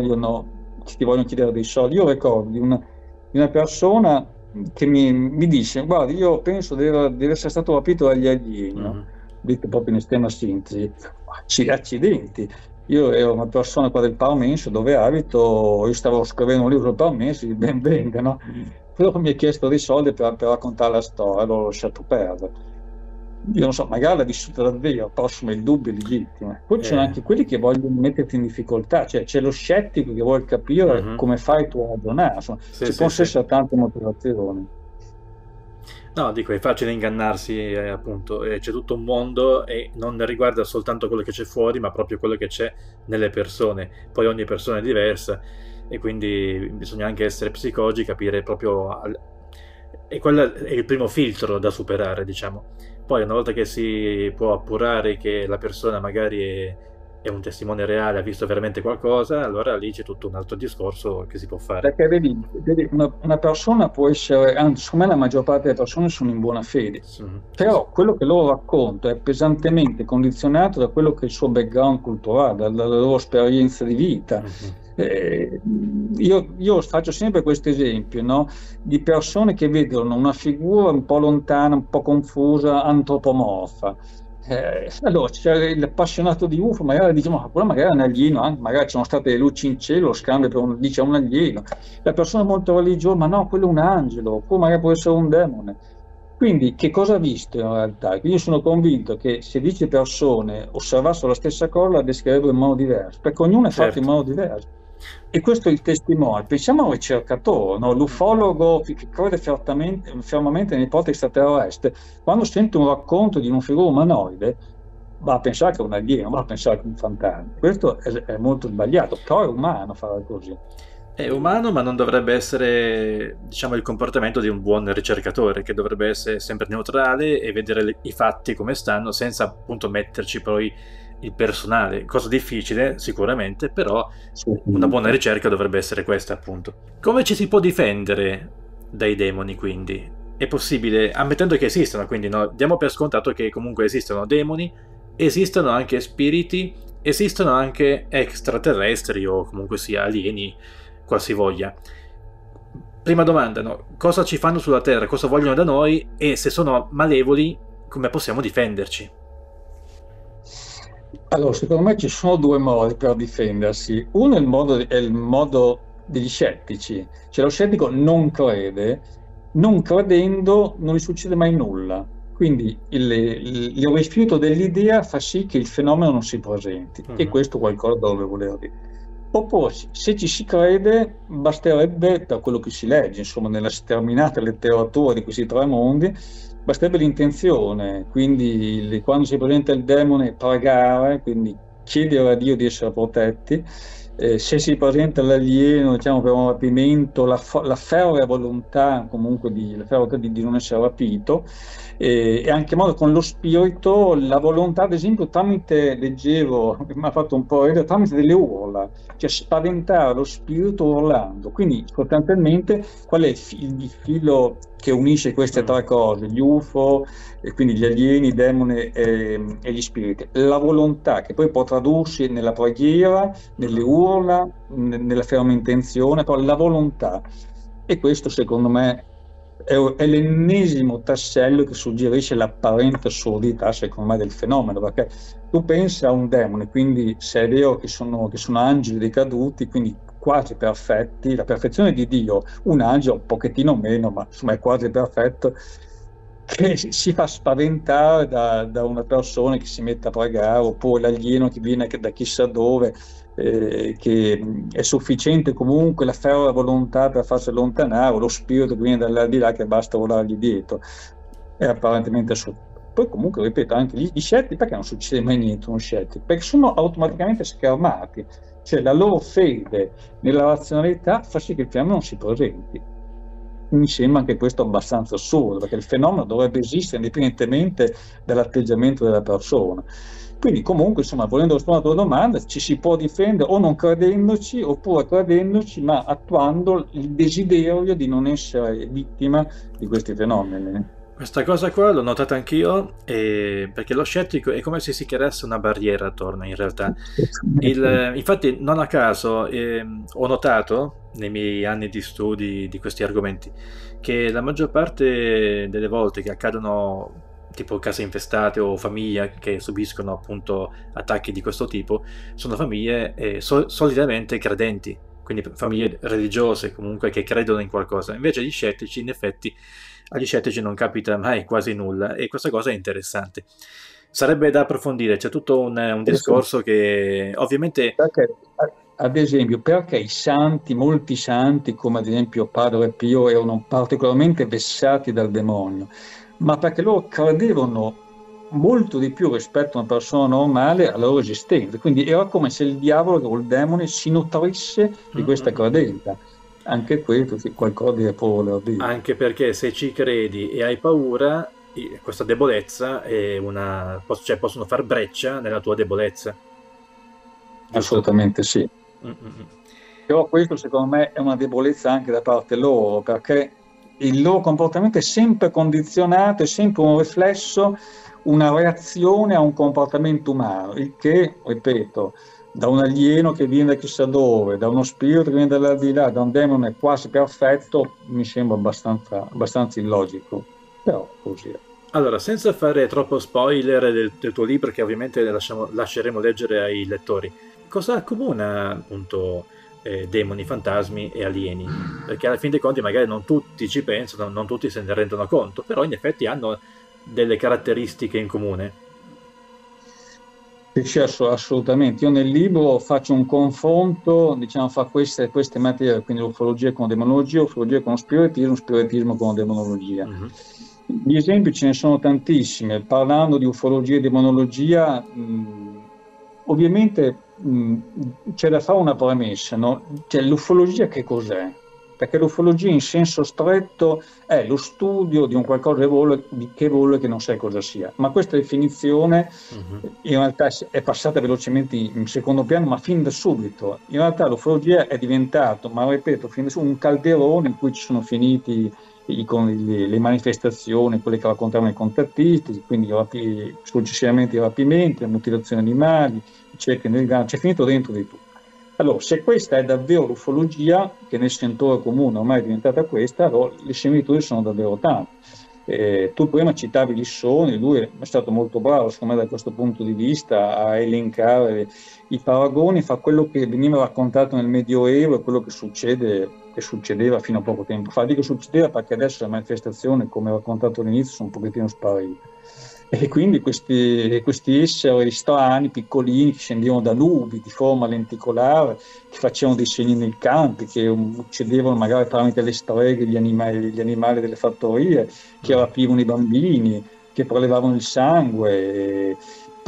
che ti vogliono chiedere dei soldi. Io ricordo di una persona che mi dice: guarda, io penso di essere stato rapito dagli alieni, no? Mhm. Detto proprio in estrema sintesi. Accidenti. Io ero una persona qua del Parmense dove abito, io stavo scrivendo un libro sul Parmense, ben venga, no? Però mi ha chiesto dei soldi per raccontare la storia, allora l'ho lasciato perdere. Io non so, magari l'ha vissuta davvero, però sono i dubbi legittimi. Poi ci sono Eh, anche quelli che vogliono metterti in difficoltà, cioè c'è lo scettico che vuole capire mhm. come fai tu a ragionare, insomma, Sì, ci sì, possono sì. essere tante motivazioni. No, dico, è facile ingannarsi, appunto, c'è tutto un mondo e non riguarda soltanto quello che c'è fuori, ma proprio quello che c'è nelle persone. Poi ogni persona è diversa e quindi bisogna anche essere psicologi, capire proprio... E quello è il primo filtro da superare, diciamo. Poi una volta che si può appurare che la persona magari è un testimone reale, ha visto veramente qualcosa, allora lì c'è tutto un altro discorso che si può fare. Perché vedi, una persona può essere, anzi, secondo me la maggior parte delle persone sono in buona fede, Mhm. Sì, sì. però quello che loro raccontano è pesantemente condizionato da quello che è il suo background culturale, dalla loro esperienza di vita. Mhm. Eh, io faccio sempre questo esempio, no? Di persone che vedono una figura un po' lontana, un po' confusa, antropomorfa. Allora c'è l'appassionato di UFO, magari dice, ma quello magari è un alieno, magari ci sono state le luci in cielo, lo scambio dice è un alieno. La persona molto religiosa, ma no, quello è un angelo, oppure magari può essere un demone. Quindi che cosa ha visto in realtà? Quindi io sono convinto che se 10 persone osservassero la stessa cosa la descriverebbero in modo diverso, perché ognuno è fatto in Certo. modo diverso. E questo è il testimone. Pensiamo a un ricercatore, no? L'ufologo che crede fermamente nell'ipotesi extraterrestre, quando sente un racconto di un figura umanoide, va a pensare che è un alieno, va a pensare che è un fantasma. Questo è molto sbagliato, però è umano fare così. È umano, ma non dovrebbe essere, diciamo, il comportamento di un buon ricercatore, che dovrebbe essere sempre neutrale e vedere i fatti come stanno, senza appunto metterci poi il personale. Cosa difficile, sicuramente, però una buona Assolutamente. ricerca dovrebbe essere questa, appunto. Come ci si può difendere dai demoni, quindi? È possibile, ammettendo che esistano, quindi no, diamo per scontato che comunque esistono demoni, esistono anche spiriti, esistono anche extraterrestri o comunque sia alieni, qualsivoglia. Prima domanda, no? Cosa ci fanno sulla Terra? Cosa vogliono da noi? E se sono malevoli, come possiamo difenderci? Allora, secondo me ci sono due modi per difendersi. Uno è il modo degli scettici, cioè lo scettico non crede, non credendo non gli succede mai nulla. Quindi il rifiuto dell'idea fa sì che il fenomeno non si presenti e Mhm. questo qualcosa dovrebbe voler dire. Oppure, se ci si crede, basterebbe, per quello che si legge, insomma, nella sterminata letteratura di questi tre mondi, basterebbe l'intenzione, quindi quando si presenta il demone pregare, quindi chiedere a Dio di essere protetti, Se si presenta l'alieno, diciamo, per un rapimento, la ferrea volontà comunque la ferrea volontà di non essere rapito, e anche in modo con lo spirito, la volontà, ad esempio, tramite, leggevo, mi ha fatto un po' ridere, tramite delle urla, cioè spaventare lo spirito urlando. Quindi sostanzialmente qual è il filo che unisce queste tre cose, gli UFO, e quindi gli alieni, i demoni e gli spiriti? La volontà, che poi può tradursi nella preghiera, nelle urla, nella ferma intenzione, però la volontà. E questo secondo me è l'ennesimo tassello che suggerisce l'apparente assurdità, secondo me, del fenomeno, perché tu pensi a un demone, quindi se è vero che sono angeli decaduti, quindi quasi perfetti, la perfezione di Dio, un angelo un pochettino meno, ma insomma è quasi perfetto, che si fa spaventare da una persona che si mette a pregare, oppure l'alieno che viene da chissà dove, che è sufficiente comunque la ferrea volontà per farsi allontanare, o lo spirito che viene dall'aldilà che basta volargli dietro. È apparentemente assurdo. Poi comunque, ripeto, anche gli scelti, perché non succede mai niente uno scelti? Perché sono automaticamente schermati, cioè la loro fede nella razionalità fa sì che il fenomeno non si presenti. Mi sembra anche questo abbastanza assurdo, perché il fenomeno dovrebbe esistere indipendentemente dall'atteggiamento della persona. Quindi comunque, insomma, volendo rispondere alla tua domanda, ci si può difendere o non credendoci, oppure credendoci, ma attuando il desiderio di non essere vittima di questi fenomeni. Questa cosa qua l'ho notata anch'io, perché lo scettico è come se si creasse una barriera attorno, in realtà. Infatti, non a caso, ho notato nei miei anni di studi di questi argomenti che la maggior parte delle volte che accadono tipo case infestate o famiglie che subiscono appunto attacchi di questo tipo sono famiglie solitamente credenti, quindi famiglie religiose comunque che credono in qualcosa. Invece gli scettici, in effetti, agli scettici non capita mai quasi nulla, e questa cosa è interessante. Sarebbe da approfondire, c'è tutto un discorso che ovviamente... Perché, ad esempio, perché i santi, molti santi, come ad esempio Padre Pio, erano particolarmente vessati dal demonio? Ma perché loro credevano molto di più rispetto a una persona normale alla loro esistenza. Quindi era come se il diavolo o il demone si nutrisse di questa credenza. Anche questo sì, qualcosa di può voler dire. Anche perché se ci credi e hai paura, questa debolezza è cioè possono far breccia nella tua debolezza. Giusto? Assolutamente sì. Mm-mm. Però questo secondo me è una debolezza anche da parte loro, perché il loro comportamento è sempre condizionato, è sempre un riflesso, una reazione a un comportamento umano, il che, ripeto, da un alieno che viene da chissà dove, da uno spirito che viene dall'aldilà, da un demone quasi perfetto, mi sembra abbastanza illogico, però così è. Allora, senza fare troppo spoiler del tuo libro, che ovviamente lasceremo leggere ai lettori, cosa accomuna appunto demoni, fantasmi e alieni? Perché alla fin dei conti magari non tutti ci pensano, non tutti se ne rendono conto, però in effetti hanno delle caratteristiche in comune. Sì, assolutamente. Io nel libro faccio un confronto, diciamo, fra queste materie, quindi ufologia con demonologia, ufologia con spiritismo, spiritismo con demonologia. Mhm. Gli esempi ce ne sono tantissimi. Parlando di ufologia e demonologia, ovviamente c'è da fare una premessa, no? Cioè, l'ufologia che cos'è? Perché l'ufologia in senso stretto è lo studio di un qualcosa che vuole che non sai cosa sia. Ma questa definizione in realtà è passata velocemente in secondo piano, ma fin da subito. In realtà l'ufologia è diventato, ma ripeto, fin da subito un calderone in cui ci sono finiti le manifestazioni, quelle che raccontavano i contattisti, quindi successivamente i rapimenti, la mutilazione animali, i cerchi nel grano, c'è finito dentro di tutto. Allora, se questa è davvero l'ufologia, che nel sentore comune ormai è diventata questa, allora le similitudini sono davvero tante. Tu prima citavi Lissoni, lui è stato molto bravo, secondo me, da questo punto di vista, a elencare i paragoni fra quello che veniva raccontato nel Medioevo e quello che succedeva fino a poco tempo fa. Dico succedeva perché adesso le manifestazioni, come ho raccontato all'inizio, sono un pochettino sparite. E quindi questi esseri strani, piccolini, che scendevano da nubi di forma lenticolare, che facevano dei segni nei campi, che uccidevano magari tramite le streghe gli animali delle fattorie, che rapivano i bambini, che prelevavano il sangue. Poi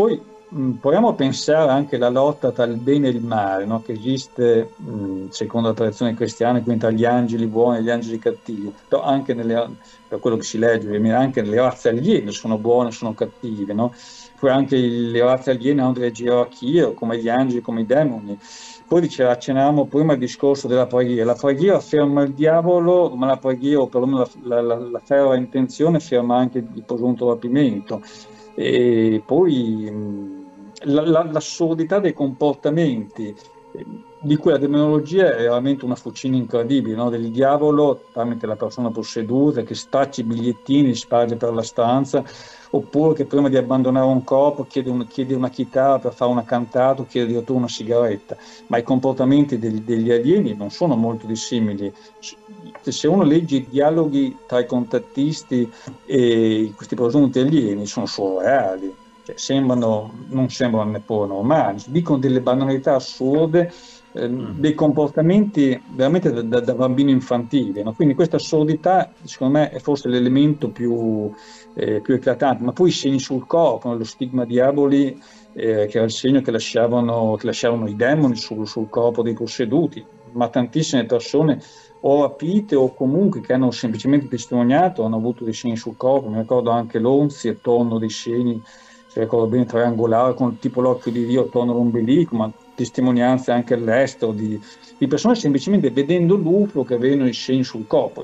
proviamo a pensare anche alla lotta tra il bene e il male, no? Che esiste, secondo la tradizione cristiana, quindi tra gli angeli buoni e gli angeli cattivi, però anche per quello che si legge, ovviamente, anche le razze aliene sono buone, sono cattive, no? Poi anche le razze aliene hanno delle gerarchie, come gli angeli, come i demoni. Poi accennavamo prima il discorso della preghiera. La preghiera ferma il diavolo, ma la preghiera, o perlomeno la ferma intenzione, ferma anche il presunto rapimento. E poi l'assurdità dei comportamenti, di cui la demonologia è veramente una fucina incredibile, no? Del diavolo tramite la persona posseduta che staccia i bigliettini, li sparge per la stanza, oppure che prima di abbandonare un corpo chiede una chitarra per fare una cantata, o chiede addirittura una sigaretta. Ma i comportamenti degli alieni non sono molto dissimili. Se uno legge i dialoghi tra i contattisti e questi presunti alieni, sono surreali. Cioè, non sembrano neppure normali, dicono delle banalità assurde, dei comportamenti veramente da bambino infantile, no? Quindi questa assurdità, secondo me, è forse l'elemento più eclatante, ma poi i segni sul corpo, no? Lo stigma diaboli, che era il segno che lasciavano i demoni sul corpo dei posseduti, ma tantissime persone o rapite o comunque che hanno semplicemente testimoniato, hanno avuto dei segni sul corpo. Mi ricordo anche Lonzi attorno dei segni, se ricordo bene, triangolare con tipo l'occhio di Dio attorno all'ombelico, ma testimonianze anche all'estero di persone semplicemente vedendo l'UFO che avevano i segni sul corpo.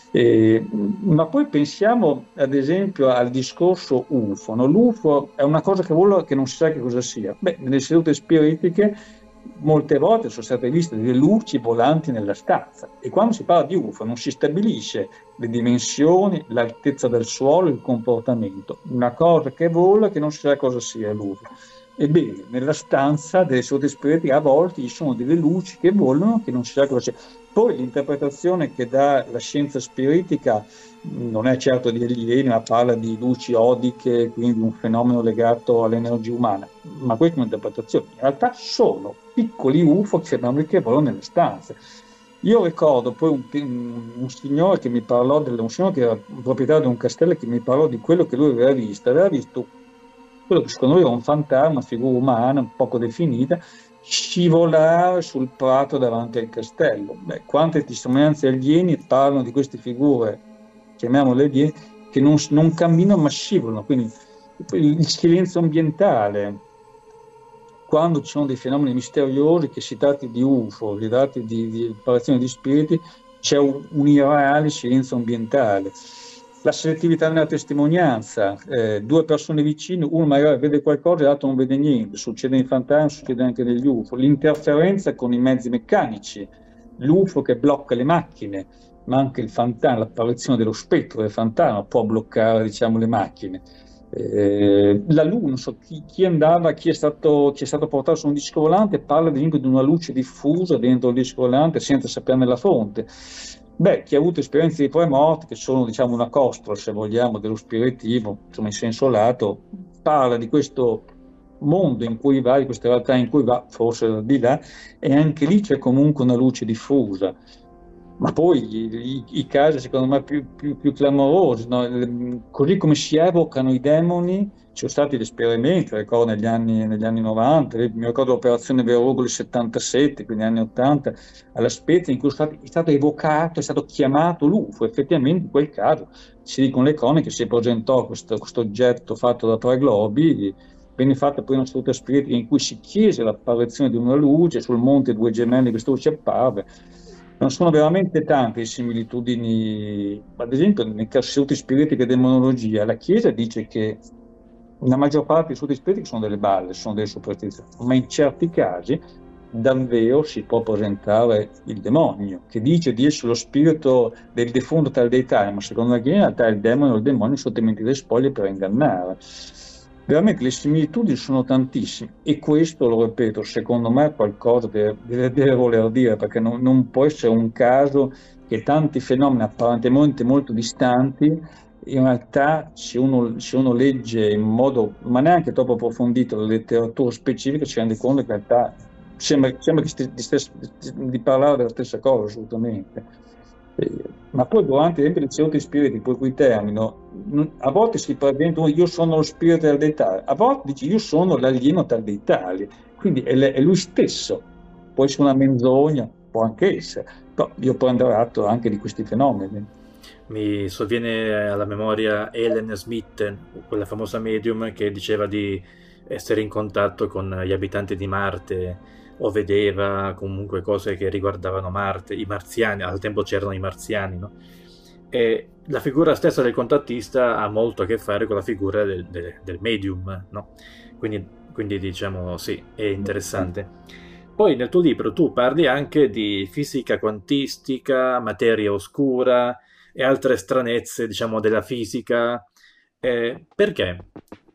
Ma poi pensiamo ad esempio al discorso UFO, no? L'UFO è una cosa che non si sa che cosa sia. Beh, nelle sedute spiritiche molte volte sono state viste delle luci volanti nella stanza, e quando si parla di UFO non si stabilisce le dimensioni, l'altezza del suolo, il comportamento, una cosa che vola che non si sa cosa sia l'UFO. Ebbene, nella stanza delle sedute spiritiche a volte ci sono delle luci che volano che non si sa cosa sia. Poi l'interpretazione che dà la scienza spiritica non è certo di alieni, ma parla di luci odiche, quindi un fenomeno legato all'energia umana. Ma questa è un'interpretazione. In realtà sono piccoli UFO che volano nelle stanze. Io ricordo poi un signore che mi parlò, un signore che era proprietario di un castello, che mi parlò di quello che lui aveva visto. Aveva visto quello che secondo lui era un fantasma, una figura umana, poco definita, scivolare sul prato davanti al castello. Beh, quante testimonianze alieni parlano di queste figure, chiamiamole alieni, che non camminano ma scivolano. Quindi il silenzio ambientale, quando ci sono dei fenomeni misteriosi, che si tratti di UFO, si tratti di apparizioni di spiriti, c'è un irreale silenzio ambientale. La selettività nella testimonianza, due persone vicine, uno magari vede qualcosa e l'altro non vede niente, succede nei fantasmi, succede anche negli UFO. L'interferenza con i mezzi meccanici, l'UFO che blocca le macchine, ma anche il fantasma, l'apparizione dello spettro del fantasma può bloccare, diciamo, le macchine. La luce, non so chi andava, chi è stato portato su un disco volante, parla ad esempio di una luce diffusa dentro il disco volante senza saperne la fonte. Beh, chi ha avuto esperienze di pre-morte, che sono, diciamo, una costola, se vogliamo, dello spiritismo, insomma in senso lato, parla di questo mondo in cui va, di questa realtà in cui va, forse al di là, e anche lì c'è comunque una luce diffusa. Ma poi i casi, secondo me, più clamorosi, no? Così come si evocano i demoni, ci sono stati gli esperimenti, ricordo negli anni 90, mi ricordo l'operazione Verogoli 77, quindi negli anni 80, alla Spezia, in cui è stato evocato, è stato chiamato l'UFO. Effettivamente in quel caso, si dicono le cronache, si presentò questo oggetto fatto da tre globi, venne fatta poi una seduta spiritica in cui si chiese l'apparizione di una luce sul monte Due Gemelli, questa luce apparve. Non sono veramente tante le similitudini, ad esempio nelle sedute spiritiche e demonologia, la Chiesa dice che la maggior parte delle sedute spiritiche sono delle balle, sono delle superstizioni, ma in certi casi davvero si può presentare il demonio, che dice di essere lo spirito del defunto tal dei tali, ma secondo la Chiesa in realtà il demone o il demonio sono tementi delle spoglie per ingannare. Veramente le similitudini sono tantissime, e questo, lo ripeto, secondo me è qualcosa deve voler dire, perché non può essere un caso che tanti fenomeni apparentemente molto distanti, in realtà se uno legge in modo, ma neanche troppo approfondito, la letteratura specifica, si rende conto che in realtà sembra di parlare della stessa cosa, assolutamente. Ma poi durante esempio, il certi spiriti, per cui termino, a volte si presentano io sono lo spirito del dettaglio, a volte dice io sono l'alieno tal dei tali, quindi è lui stesso, può essere una menzogna, può anche essere, però io prenderò atto anche di questi fenomeni. Mi sovviene alla memoria Helen Smith, quella famosa medium che diceva di essere in contatto con gli abitanti di Marte o vedeva comunque cose che riguardavano Marte, i marziani, al tempo c'erano i marziani, no? E la figura stessa del contattista ha molto a che fare con la figura del medium, no? Quindi diciamo sì, è interessante. Poi nel tuo libro tu parli anche di fisica quantistica, materia oscura e altre stranezze, diciamo, della fisica. Perché?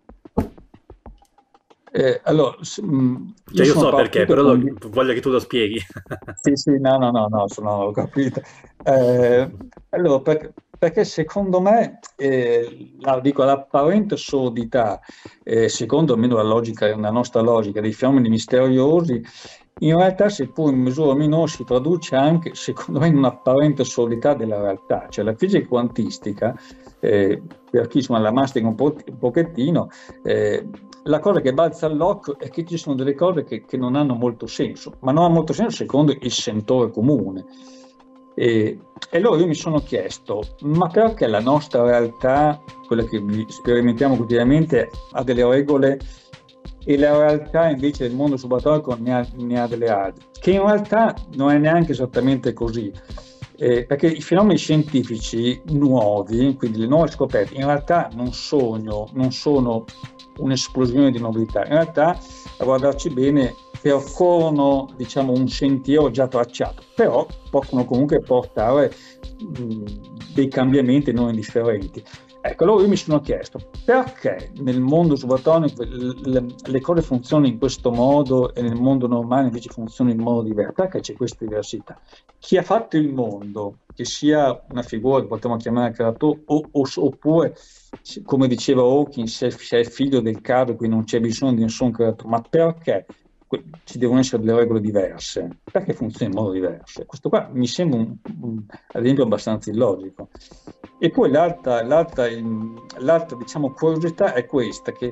Allora, io Cioè io sono so perché, partito però con... voglio che tu lo spieghi. Sì, sì, no, no, no, no, ho capito. Eh, allora, perché secondo me, dico, l'apparente sordità, secondo almeno la logica, la nostra logica, dei fenomeni misteriosi, in realtà, seppur in misura minore, si traduce anche, secondo me, in un'apparente sordità della realtà. Cioè la fisica quantistica, per chi insomma, la mastica un pochettino, la cosa che balza all'occhio è che ci sono delle cose che non hanno molto senso, ma non hanno molto senso secondo il sentore comune. E allora io mi sono chiesto, ma perché la nostra realtà, quella che sperimentiamo quotidianamente, ha delle regole e la realtà invece del mondo subatorico ne ha delle altre? Che in realtà non è neanche esattamente così. Perché i fenomeni scientifici nuovi, quindi le nuove scoperte, in realtà non sono un'esplosione di novità, in realtà a guardarci bene percorrono diciamo, un sentiero già tracciato, però possono comunque portare dei cambiamenti non indifferenti. Ecco, allora io mi sono chiesto perché nel mondo subatonico le cose funzionano in questo modo e nel mondo normale invece funzionano in modo diverso, perché c'è questa diversità. Chi ha fatto il mondo, che sia una figura che potremmo chiamare creatore, oppure, come diceva Hawking, se è figlio del caso, quindi non c'è bisogno di nessun creatore, ma perché ci devono essere delle regole diverse? Perché funziona in modo diverso? Questo qua mi sembra, ad esempio, abbastanza illogico. E poi l'altra diciamo, curiosità è questa, che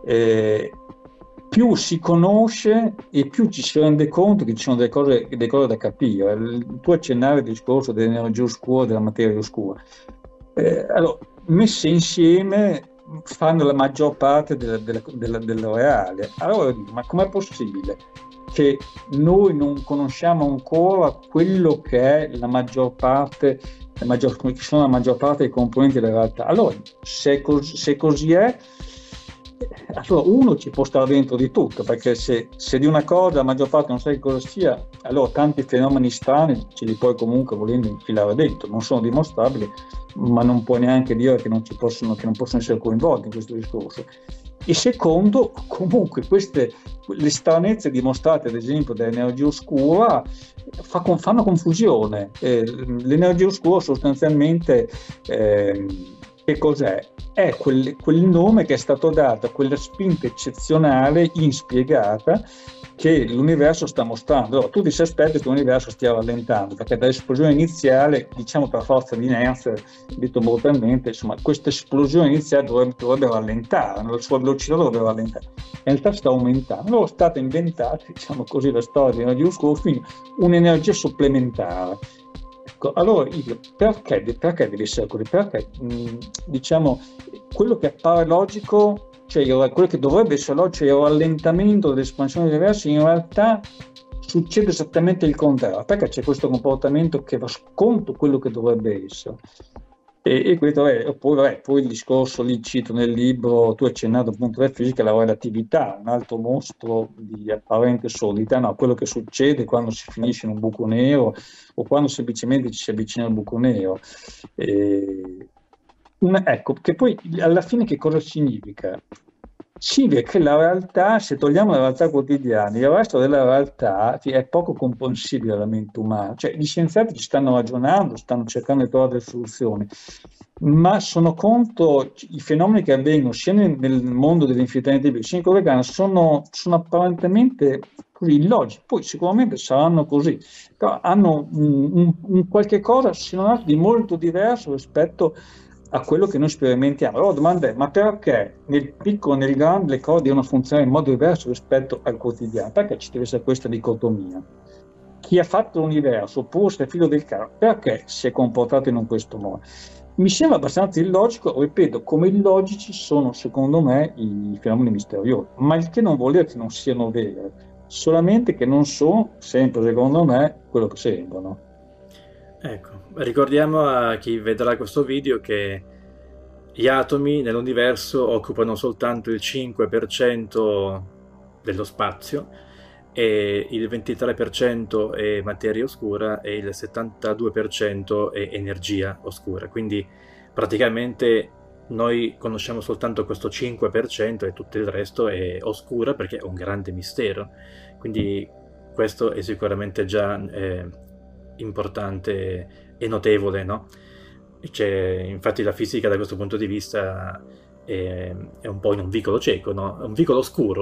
più si conosce e più ci si rende conto che ci sono delle cose da capire. Tu accennavi al discorso dell'energia oscura, della materia oscura. Allora, messe insieme fanno la maggior parte del reale. Allora dico, ma com'è possibile che noi non conosciamo ancora quello che è la maggior parte, che sono la maggior parte dei componenti della realtà? Allora, se così è, allora uno ci può stare dentro di tutto, perché se di una cosa la maggior parte non sai cosa sia, allora tanti fenomeni strani ce li puoi comunque volendo infilare dentro, non sono dimostrabili, ma non puoi neanche dire che non possono essere coinvolti in questo discorso. E secondo, comunque le stranezze dimostrate ad esempio dall'energia oscura fanno confusione. L'energia oscura sostanzialmente che cos'è? È quel nome che è stato dato a quella spinta eccezionale, inspiegata, che l'universo sta mostrando. Allora, tu ti si aspetti che l'universo stia rallentando, perché dall'esplosione iniziale, diciamo per forza di inerzia, detto brutalmente, insomma, questa esplosione iniziale dovrebbe rallentare, la sua velocità dovrebbe rallentare. In realtà sta aumentando. Allora è stata inventata, diciamo così, la storia dell'energia oscura, quindi un'energia supplementare. Ecco, allora, perché deve essere così? Perché, diciamo, quello che appare logico, cioè quello che dovrebbe essere logico, cioè il rallentamento dell'espansione dell'universo, in realtà succede esattamente il contrario, perché c'è questo comportamento che va contro quello che dovrebbe essere. E questo poi il discorso lì cito nel libro, tu hai accennato appunto alla fisica, la relatività, un altro mostro di apparente solidità, no, quello che succede quando si finisce in un buco nero o quando semplicemente ci si avvicina al buco nero. Ecco, che poi alla fine che cosa significa? Significa che la realtà, se togliamo la realtà quotidiana, il resto della realtà è poco comprensibile alla mente umana. Cioè, gli scienziati ci stanno ragionando, stanno cercando di trovare delle soluzioni. ma sono contro i fenomeni che avvengono sia nel mondo dell'infinità biblica sia in quello vegano, sono apparentemente così illogici. Poi sicuramente saranno così, però hanno un qualche cosa, se non altro, di molto diverso rispetto a quello che noi sperimentiamo. Allora la domanda è, ma perché nel piccolo e nel grande le cose devono funzionare in modo diverso rispetto al quotidiano? Perché ci deve essere questa dicotomia? Chi ha fatto l'universo, oppure se è figlio del caro, perché si è comportato in questo modo? Mi sembra abbastanza illogico, ripeto, come illogici sono secondo me i fenomeni misteriosi, ma il che non vuol dire che non siano veri, solamente che non sono sempre, secondo me, quello che sembrano. Ecco, ricordiamo a chi vedrà questo video che gli atomi nell'universo occupano soltanto il 5% dello spazio e il 23% è materia oscura e il 72% è energia oscura. Quindi praticamente noi conosciamo soltanto questo 5% e tutto il resto è oscura perché è un grande mistero. Quindi questo è sicuramente già importante e notevole, no? Infatti la fisica da questo punto di vista è un po' in un vicolo cieco, no? È un vicolo oscuro.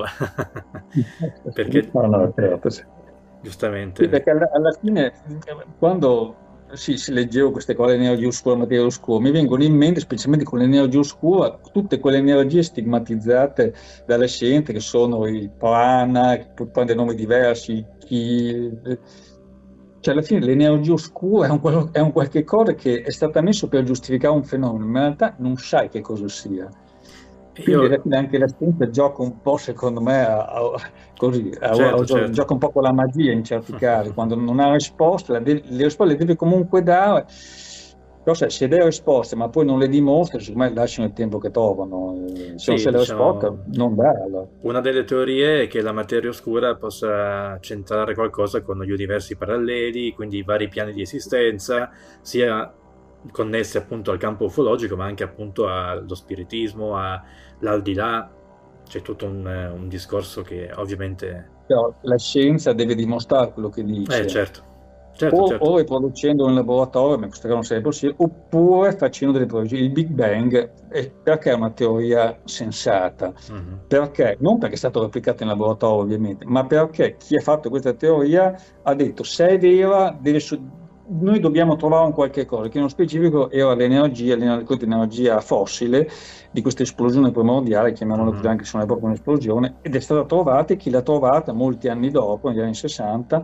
Perché No, no, certo, sì. Sì, giustamente. perché alla fine, quando si leggevo queste cose, energia oscura, materia oscura, mi vengono in mente, specialmente con l'energia oscura, tutte quelle energie stigmatizzate dalle scienze, che sono il prana, che poi prende nomi diversi, il ki. Cioè, alla fine l'energia oscura è un qualche cosa che è stata messo per giustificare un fenomeno, ma in realtà non sai che cosa sia. Quindi alla Io, fine anche la scienza gioca un po', secondo me, così, certo, certo. gioca un po' con la magia in certi casi, quando non ha risposte, le risposte le deve comunque dare, però se dai risposte ma poi non le dimostri, secondo me lasciano il tempo che trovano. Se non Sì, sei la risposta, diciamo, non darla. una delle teorie è che la materia oscura possa centrare qualcosa con gli universi paralleli, quindi i vari piani di esistenza, sia connessi appunto al campo ufologico, ma anche appunto allo spiritismo, all'aldilà. C'è tutto un discorso che ovviamente... Però la scienza deve dimostrare quello che dice. Certo, certo, certo. O riproducendo in laboratorio, ma questo non sarebbe possibile, oppure facendo delle previsioni. Il Big Bang, perché è una teoria sensata? Mhm. Perché? Non perché è stato replicato in laboratorio, ovviamente, ma perché chi ha fatto questa teoria ha detto se è vera, noi dobbiamo trovare un qualche cosa, che nello specifico era l'energia fossile di questa esplosione primordiale, chiamiamola così, Mhm. anche se non è proprio un'esplosione, ed è stata trovata e chi l'ha trovata molti anni dopo, negli anni 60,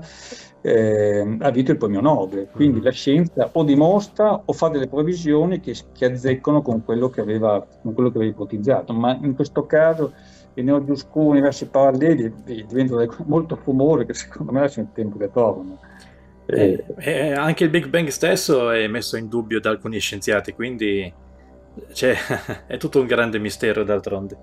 ha vinto il premio Nobel. Quindi Mhm. la scienza o dimostra o fa delle previsioni che azzeccano con quello che aveva ipotizzato, ma in questo caso le energie oscure, universi paralleli diventano molto fumose che secondo me lasciano il tempo che trovano. Eh, Anche il Big Bang stesso è messo in dubbio da alcuni scienziati, quindi cioè, è tutto un grande mistero d'altronde.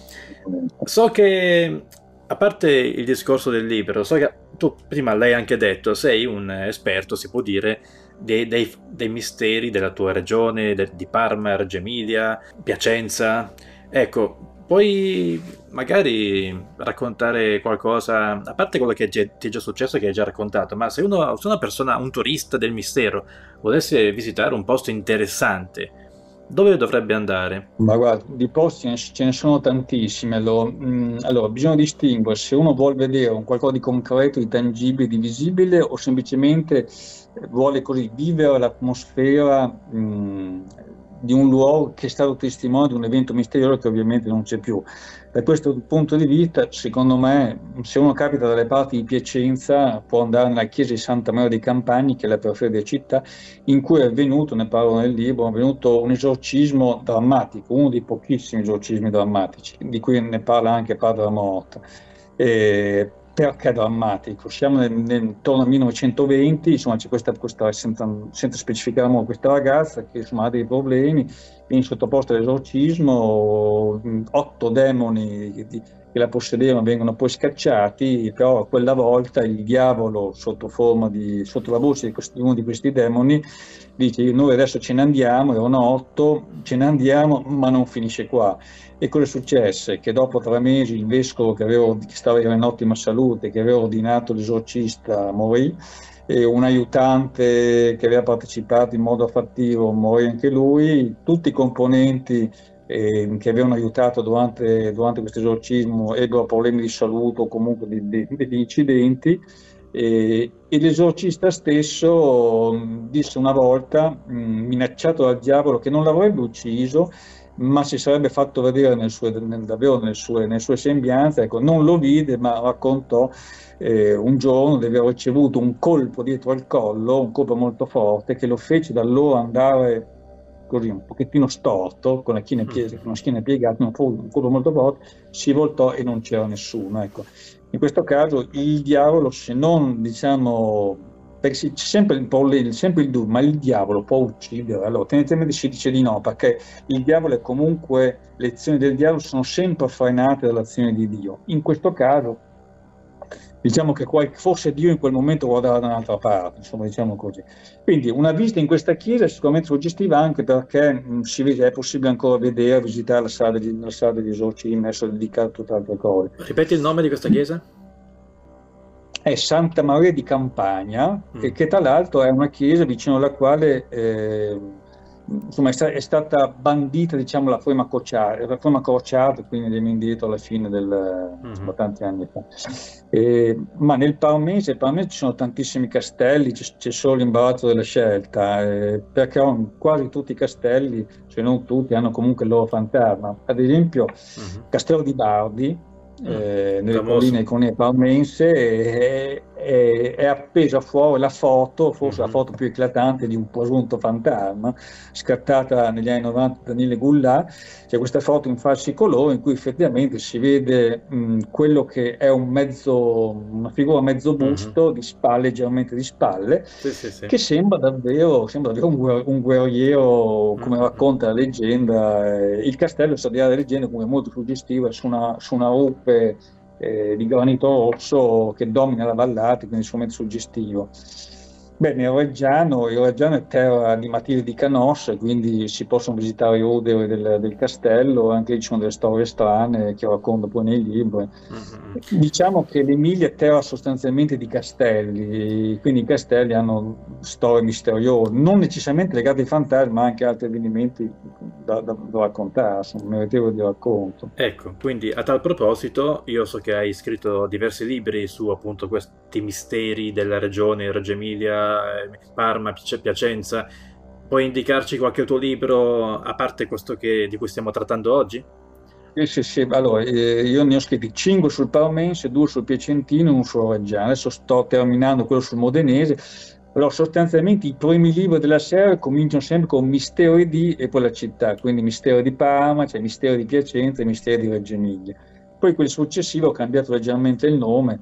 So che, a parte il discorso del libro, so che tu prima l'hai anche detto, sei un esperto, si può dire, dei misteri della tua regione, di Parma, Reggio Emilia, Piacenza. Ecco, puoi magari raccontare qualcosa, a parte quello che ti è già successo, che hai già raccontato, ma se una persona, un turista del mistero, volesse visitare un posto interessante, dove dovrebbe andare? Ma guarda, di posti ce ne sono tantissimi. Allora, bisogna distinguere se uno vuole vedere un qualcosa di concreto, di tangibile, di visibile, o semplicemente vuole così vivere l'atmosfera, di un luogo che è stato testimone di un evento misterioso che ovviamente non c'è più. Da questo punto di vista, secondo me, se uno capita dalle parti di Piacenza, può andare nella chiesa di Santa Maria dei Campagni, che è la periferia città, in cui è avvenuto, ne parlo nel libro, è avvenuto un esorcismo drammatico, uno dei pochissimi esorcismi drammatici, di cui ne parla anche Padre Morta. Perché drammatico? Siamo intorno al 1920, insomma c'è senza specificare molto, questa ragazza che insomma, ha dei problemi, viene sottoposta all'esorcismo, 8 demoni che la possedevano vengono poi scacciati, però quella volta il diavolo, sotto la voce di uno di questi demoni, dice: noi adesso ce ne andiamo, erano 8, ce ne andiamo, ma non finisce qua. E cosa successe? Che dopo 3 mesi il vescovo era in ottima salute, che aveva ordinato l'esorcista, morì, e un aiutante che aveva partecipato in modo fattivo morì anche lui, tutti i componenti che avevano aiutato durante questo esorcismo ebbero problemi di salute o comunque degli incidenti, e l'esorcista stesso disse una volta, minacciato dal diavolo, che non l'avrebbe ucciso, ma si sarebbe fatto vedere davvero nelle sue sembianze. Ecco, non lo vide, ma raccontò un giorno di aver ricevuto un colpo dietro al collo, un colpo molto forte, che lo fece da allora andare così un pochettino storto, con la schiena piegata, un colpo molto forte, si voltò e non c'era nessuno. Ecco. In questo caso il diavolo, se non diciamo, perché c'è sempre il dubbio, ma il diavolo può uccidere? Allora, tendenzialmente si dice di no, perché il diavolo è comunque, le azioni del diavolo sono sempre frenate dall'azione di Dio. In questo caso, diciamo che forse Dio in quel momento guardava da un'altra parte, insomma, diciamo così. Quindi una visita in questa chiesa è sicuramente suggestiva, anche perché è possibile ancora visitare la sala degli esorcismi, adesso dedicata a tutte altre cose. Ripeti il nome di questa chiesa? È Santa Maria di Campagna, che tra l'altro è una chiesa vicino alla quale insomma, è stata bandita, diciamo, la forma crociata, quindi andiamo indietro alla fine insomma, tanti anni fa. Ma nel Parmese ci sono tantissimi castelli, c'è solo l'imbarazzo della scelta, perché quasi tutti i castelli, se non tutti, hanno comunque il loro fantasma. Ad esempio, Castello di Bardi, nelle colline parmense, è appesa fuori la foto, forse la foto più eclatante di un presunto fantasma, scattata negli anni 90 da Daniele Gullà. C'è questa foto in falsi colori in cui effettivamente si vede quello che è una figura mezzo busto, leggermente di spalle, che sembra davvero un guerriero, come racconta la leggenda. Il castello, sta di la leggenda, come molto suggestivo, è su una rupe di granito rosso che domina la vallata, quindi strumento suggestivo. Bene, il Reggiano è terra di Matilde di Canossa, quindi si possono visitare i ruderi del castello, anche lì ci sono delle storie strane che racconto poi nei libri. Diciamo che l'Emilia è terra sostanzialmente di castelli, quindi i castelli hanno storie misteriose, non necessariamente legate ai fantasmi, ma anche altri avvenimenti da raccontare, sono meritevoli di racconto. Ecco, quindi a tal proposito, io so che hai scritto diversi libri su appunto questi misteri della regione, Reggio Emilia, Parma, Piacenza. Puoi indicarci qualche tuo libro, a parte questo di cui stiamo trattando oggi? Sì. Allora, io ne ho scritti 5 sul Parmense, 2 sul Piacentino e 1 sul Reggiano. Adesso sto terminando quello sul Modenese. Però sostanzialmente i primi libri della serie cominciano sempre con Mistero di e poi la città, quindi Mistero di Parma, cioè Mistero di Piacenza e Mistero di Reggio Emilia. Poi quel successivo ho cambiato leggermente il nome,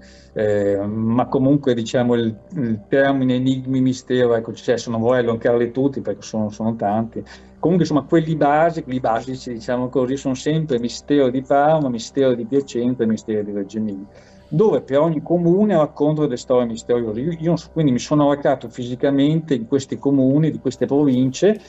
ma comunque diciamo il termine enigmi, mistero, ecco, non vorrei elencarli tutti perché sono tanti. Comunque insomma quelli basici, diciamo così, sono sempre Mistero di Parma, Mistero di Piacenza e Mistero di Reggio Emilia, dove per ogni comune racconto delle storie misteriose. Io quindi mi sono recato fisicamente in questi comuni, di queste province,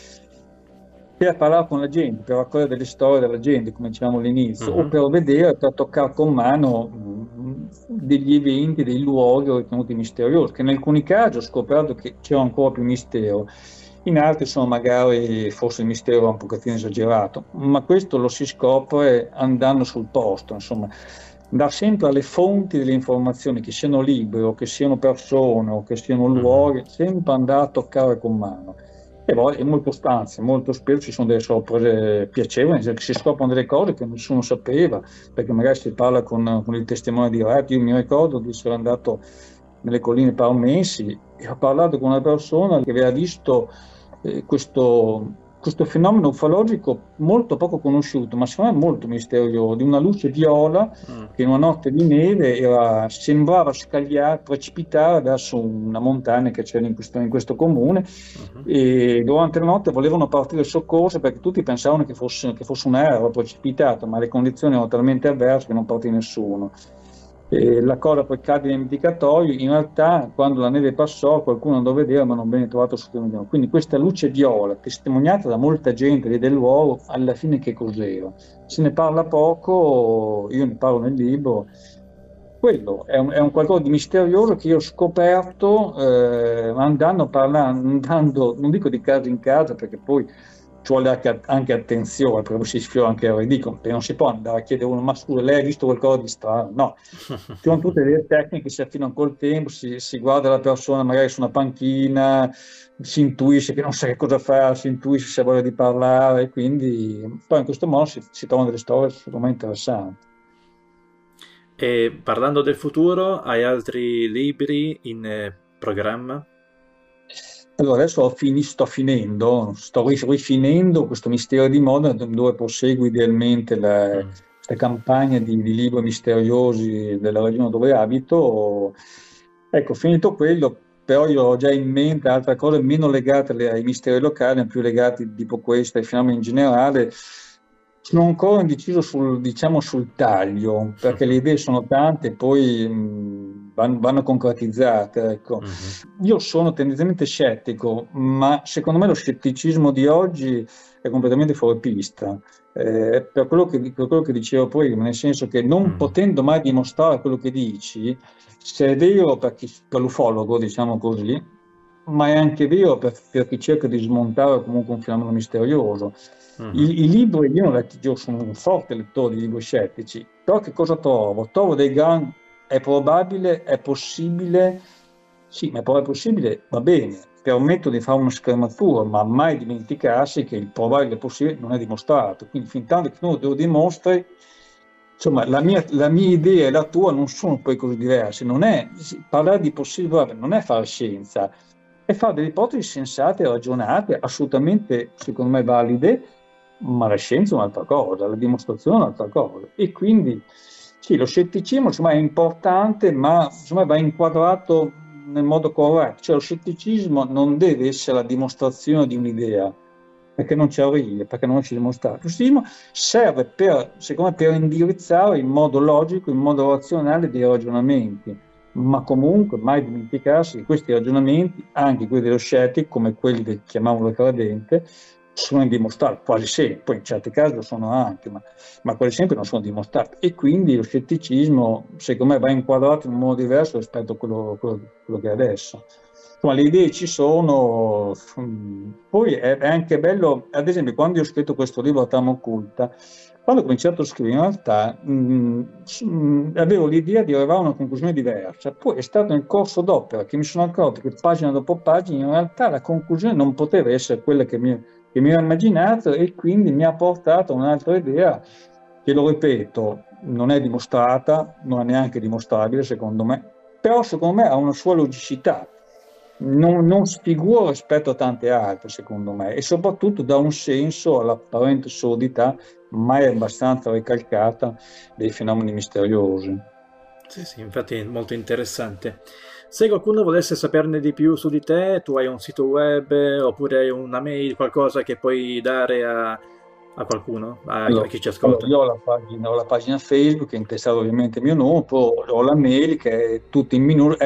per parlare con la gente, per raccogliere delle storie della gente, come dicevamo all'inizio, o per vedere, per toccare con mano degli eventi, dei luoghi ritenuti misteriosi, che in alcuni casi ho scoperto che c'era ancora più mistero, in altri sono magari forse il mistero un pochettino esagerato, ma questo lo si scopre andando sul posto, insomma. Da sempre alle fonti delle informazioni, che siano libri o che siano persone o che siano luoghi, sempre andare a toccare con mano. E poi molto spesso ci sono delle sorprese piacevoli, cioè che si scoprono delle cose che nessuno sapeva, perché magari si parla con il testimone diretto. Io mi ricordo di essere andato nelle colline parmensi e ho parlato con una persona che aveva visto questo questo fenomeno ufologico molto poco conosciuto, ma secondo me molto misterioso, di una luce viola che in una notte di neve sembrava scagliare, precipitare verso una montagna che c'era in questo comune, e durante la notte volevano partire soccorsi perché tutti pensavano che fosse un aereo precipitato, ma le condizioni erano talmente avverse che non partì nessuno. La cosa poi cade in dimenticatoio. In realtà, quando la neve passò, qualcuno andò a vedere, ma non venne trovato sottomarino. Quindi questa luce viola, testimoniata da molta gente lì del luogo, alla fine che cos'era? Se ne parla poco, io ne parlo nel libro. Quello è un qualcosa di misterioso che io ho scoperto andando a parlare, andando, non dico di casa in casa, perché poi ci vuole anche attenzione, perché si sfiora anche il ridicolo, perché non si può andare a chiedere a uno, ma scusa, lei ha visto qualcosa di strano? No, ci sono tutte delle tecniche che si affinano col tempo, si guarda la persona magari su una panchina, si intuisce che non sa che cosa fa, si intuisce se ha voglia di parlare, e quindi poi in questo modo si trovano delle storie secondo me interessanti. E parlando del futuro, hai altri libri in programma? Allora, adesso sto finendo, sto rifinendo questo Mistero di Modena, dove proseguo idealmente Mm. questa campagna di libri misteriosi della regione dove abito. Ecco, finito quello, però io ho già in mente altre cose meno legate ai misteri locali, ma più legati tipo questo, ai fenomeni in generale. Sono ancora indeciso diciamo, sul taglio, perché le idee sono tante e poi vanno concretizzate. Ecco. Mhm. Io sono tendenzialmente scettico, ma secondo me lo scetticismo di oggi è completamente fuori pista. Per quello che dicevo prima, nel senso che non Mm. potendo mai dimostrare quello che dici, se è vero per l'ufologo, diciamo così, ma è anche vero per chi cerca di smontare comunque un fenomeno misterioso. Mhm. I libri, io, non leggo, io sono un forte lettore di libri scettici, però che cosa trovo? Trovo dei gran, è probabile, è possibile, sì, ma poi è possibile, va bene, permetto di fare una schermatura, ma mai dimenticarsi che il probabile e possibile non è dimostrato. Quindi fin tanto che tu lo dimostri, insomma, la mia idea e la tua non sono poi così diverse. Non è, parlare di possibile probabile non è fare scienza, è fare delle ipotesi sensate, ragionate, assolutamente, secondo me, valide, ma la scienza è un'altra cosa, la dimostrazione è un'altra cosa. E quindi sì, lo scetticismo insomma, è importante, ma insomma, va inquadrato nel modo corretto. Cioè, lo scetticismo non deve essere la dimostrazione di un'idea, perché non ci arriva, perché non si è dimostrato. Lo scetticismo serve secondo me, per indirizzare in modo logico, in modo razionale dei ragionamenti, ma comunque mai dimenticarsi che questi ragionamenti, anche quelli dello scettico, come quelli del chiamiamolo credente, sono indimostrati, quasi sempre, poi in certi casi lo sono anche, ma quasi sempre non sono dimostrati. E quindi lo scetticismo, secondo me, va inquadrato in un modo diverso rispetto a quello che è adesso. Insomma, le idee ci sono, poi è anche bello, ad esempio, quando io ho scritto questo libro, La trama occulta, quando ho cominciato a scrivere, in realtà avevo l'idea di arrivare a una conclusione diversa. Poi è stato nel corso d'opera che mi sono accorto che pagina dopo pagina, in realtà la conclusione non poteva essere quella che mi ero immaginato, e quindi mi ha portato a un'altra idea che, lo ripeto, non è dimostrata, non è neanche dimostrabile secondo me, però secondo me ha una sua logicità, non sfigura rispetto a tante altre secondo me, e soprattutto dà un senso all'apparente sordità mai abbastanza ricalcata dei fenomeni misteriosi. Sì, sì, infatti è molto interessante. Se qualcuno volesse saperne di più su di te, tu hai un sito web oppure hai una mail, qualcosa che puoi dare a qualcuno, a chi ci Allora, ascolta? io ho la pagina Facebook, che è intestata ovviamente il mio nome, poi ho la mail che è tutto in minore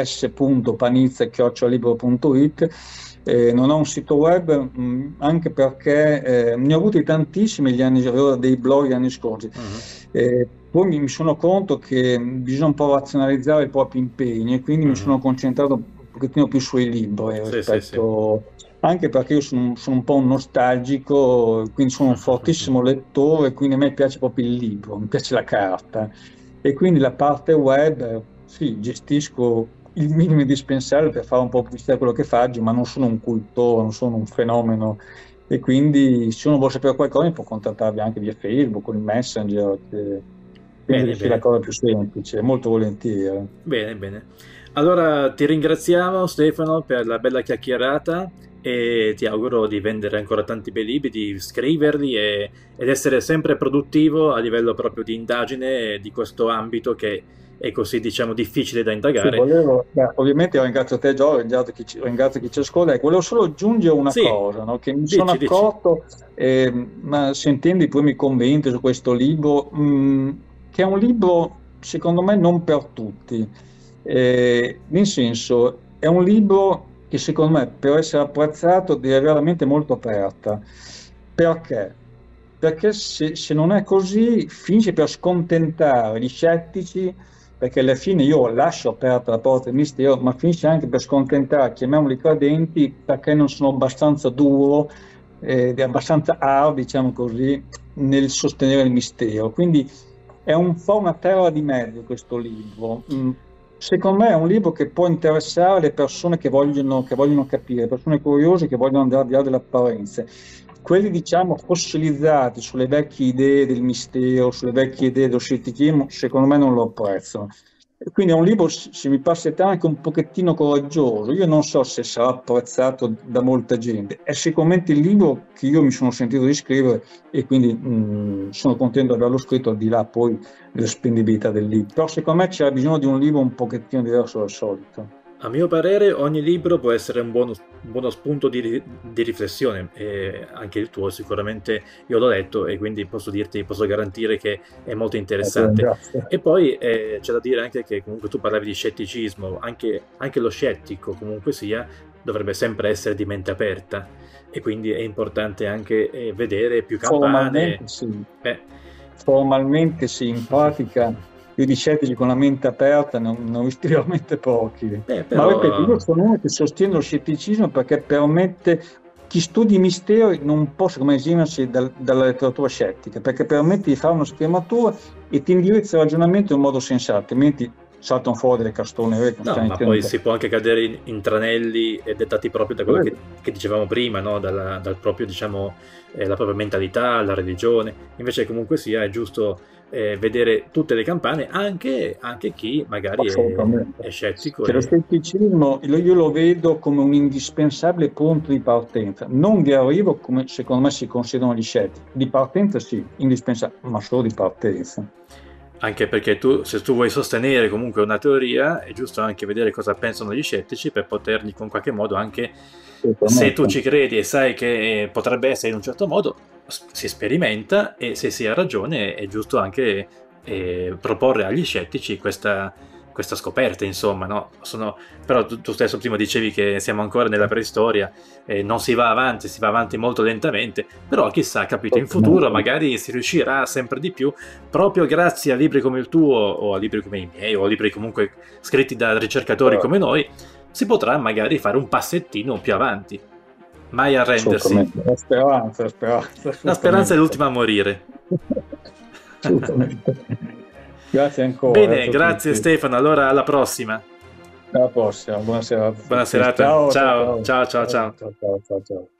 s.panizza@libro.it. Non ho un sito web, anche perché ne ho avuti tantissimi gli anni, avevo dei blog gli anni scorsi. Mhm. Poi mi sono conto che bisogna un po' razionalizzare i propri impegni, e quindi mi Mhm. sono concentrato un pochettino più sui libri Sì, sì, sì. anche perché io sono un po' un nostalgico, quindi sono un fortissimo lettore, quindi a me piace proprio il libro, mi piace la carta. E quindi la parte web, sì, gestisco il minimo indispensabile per fare un po' pubblicità a quello che faccio, ma non sono un cultore, non sono un fenomeno. E quindi se uno vuole sapere qualcosa mi può contattarvi anche via Facebook, con il Messenger, che penso che Bene, sia la bene. cosa più semplice, molto volentieri. Bene, bene. Allora ti ringraziamo Stefano per la bella chiacchierata e ti auguro di vendere ancora tanti bei libri, di scriverli ed essere sempre produttivo a livello proprio di indagine di questo ambito che è così, diciamo, difficile da Sì, indagare. ovviamente ringrazio te Gio, ringrazio chi ci ascolta, e volevo solo aggiungere una Sì, cosa, no? Che mi sono dici. accorto, ma sentendo poi mi convinto su questo libro, che è un libro secondo me non per tutti. Nel senso è un libro che secondo me per essere apprezzato deve avere la mente molto aperta. Perché? Perché se non è così finisce per scontentare gli scettici, perché alla fine io lascio aperta la porta del mistero, ma finisce anche per scontentare, chiamiamoli credenti, perché non sono abbastanza duro, abbastanza hard, diciamo così, nel sostenere il mistero. Quindi è un po' una terra di mezzo questo libro. Secondo me è un libro che può interessare le persone che vogliono capire, le persone curiose che vogliono andare al di là delle apparenze. Quelli, diciamo, fossilizzati sulle vecchie idee del mistero, sulle vecchie idee dello scetticismo, secondo me non lo apprezzano. E quindi è un libro, se mi passate anche un pochettino coraggioso. Io non so se sarà apprezzato da molta gente. È sicuramente il libro che io mi sono sentito di scrivere e quindi sono contento di averlo scritto, al di là poi della spendibilità del libro. Però secondo me c'era bisogno di un libro un pochettino diverso dal solito. A mio parere ogni libro può essere un buono spunto di riflessione, e anche il tuo sicuramente io l'ho letto e quindi posso garantire che è molto interessante. Grazie. E poi c'è da dire anche che comunque tu parlavi di scetticismo, anche lo scettico comunque sia dovrebbe sempre essere di mente aperta e quindi è importante anche vedere più campane. Formalmente sì. Eh, Formalmente sì, in pratica io di scettici con la mente aperta non ho visti veramente pochi. Ma ripeto, però io sono uno che sostiene lo scetticismo perché permette, chi studi i misteri non può secondo me esimersi dalla letteratura scettica, perché permette di fare una scrematura e ti indirizza il ragionamento in modo sensato, altrimenti saltano fuori delle castone che non no, stanno ma poi intendendo. si può anche cadere in tranelli dettati proprio da quello che dicevamo prima, no? Dal proprio, diciamo, la propria mentalità, la religione. Invece, comunque sia, è giusto vedere tutte le campane, anche chi magari Assolutamente. è scettico. Che lo scetticismo io lo vedo come un indispensabile punto di partenza, non di arrivo come secondo me si considerano gli scettici. Di partenza sì, indispensabile, ma solo di partenza. Anche perché se tu vuoi sostenere comunque una teoria, è giusto anche vedere cosa pensano gli scettici per poterli con qualche modo anche, se tu Assolutamente. ci credi e sai che potrebbe essere in un certo modo, si sperimenta e se si ha ragione è giusto anche proporre agli scettici questa scoperta, insomma, no? Però tu stesso prima dicevi che siamo ancora nella preistoria, non si va avanti, si va avanti molto lentamente, però chissà, capito, in futuro magari si riuscirà sempre di più, proprio grazie a libri come il tuo, o a libri come i miei, o a libri comunque scritti da ricercatori come noi, si potrà magari fare un passettino più avanti. Mai arrendersi. Assolutamente. La speranza, La speranza è assolutamente. l'ultima a morire. Assolutamente. Grazie ancora, Bene, grazie a grazie tutti. Stefano, allora alla prossima. Alla prossima, buona serata a Buona tutti. serata. Ciao, ciao, Ciao, ciao. ciao, ciao, Ciao, ciao. ciao, ciao, ciao, ciao.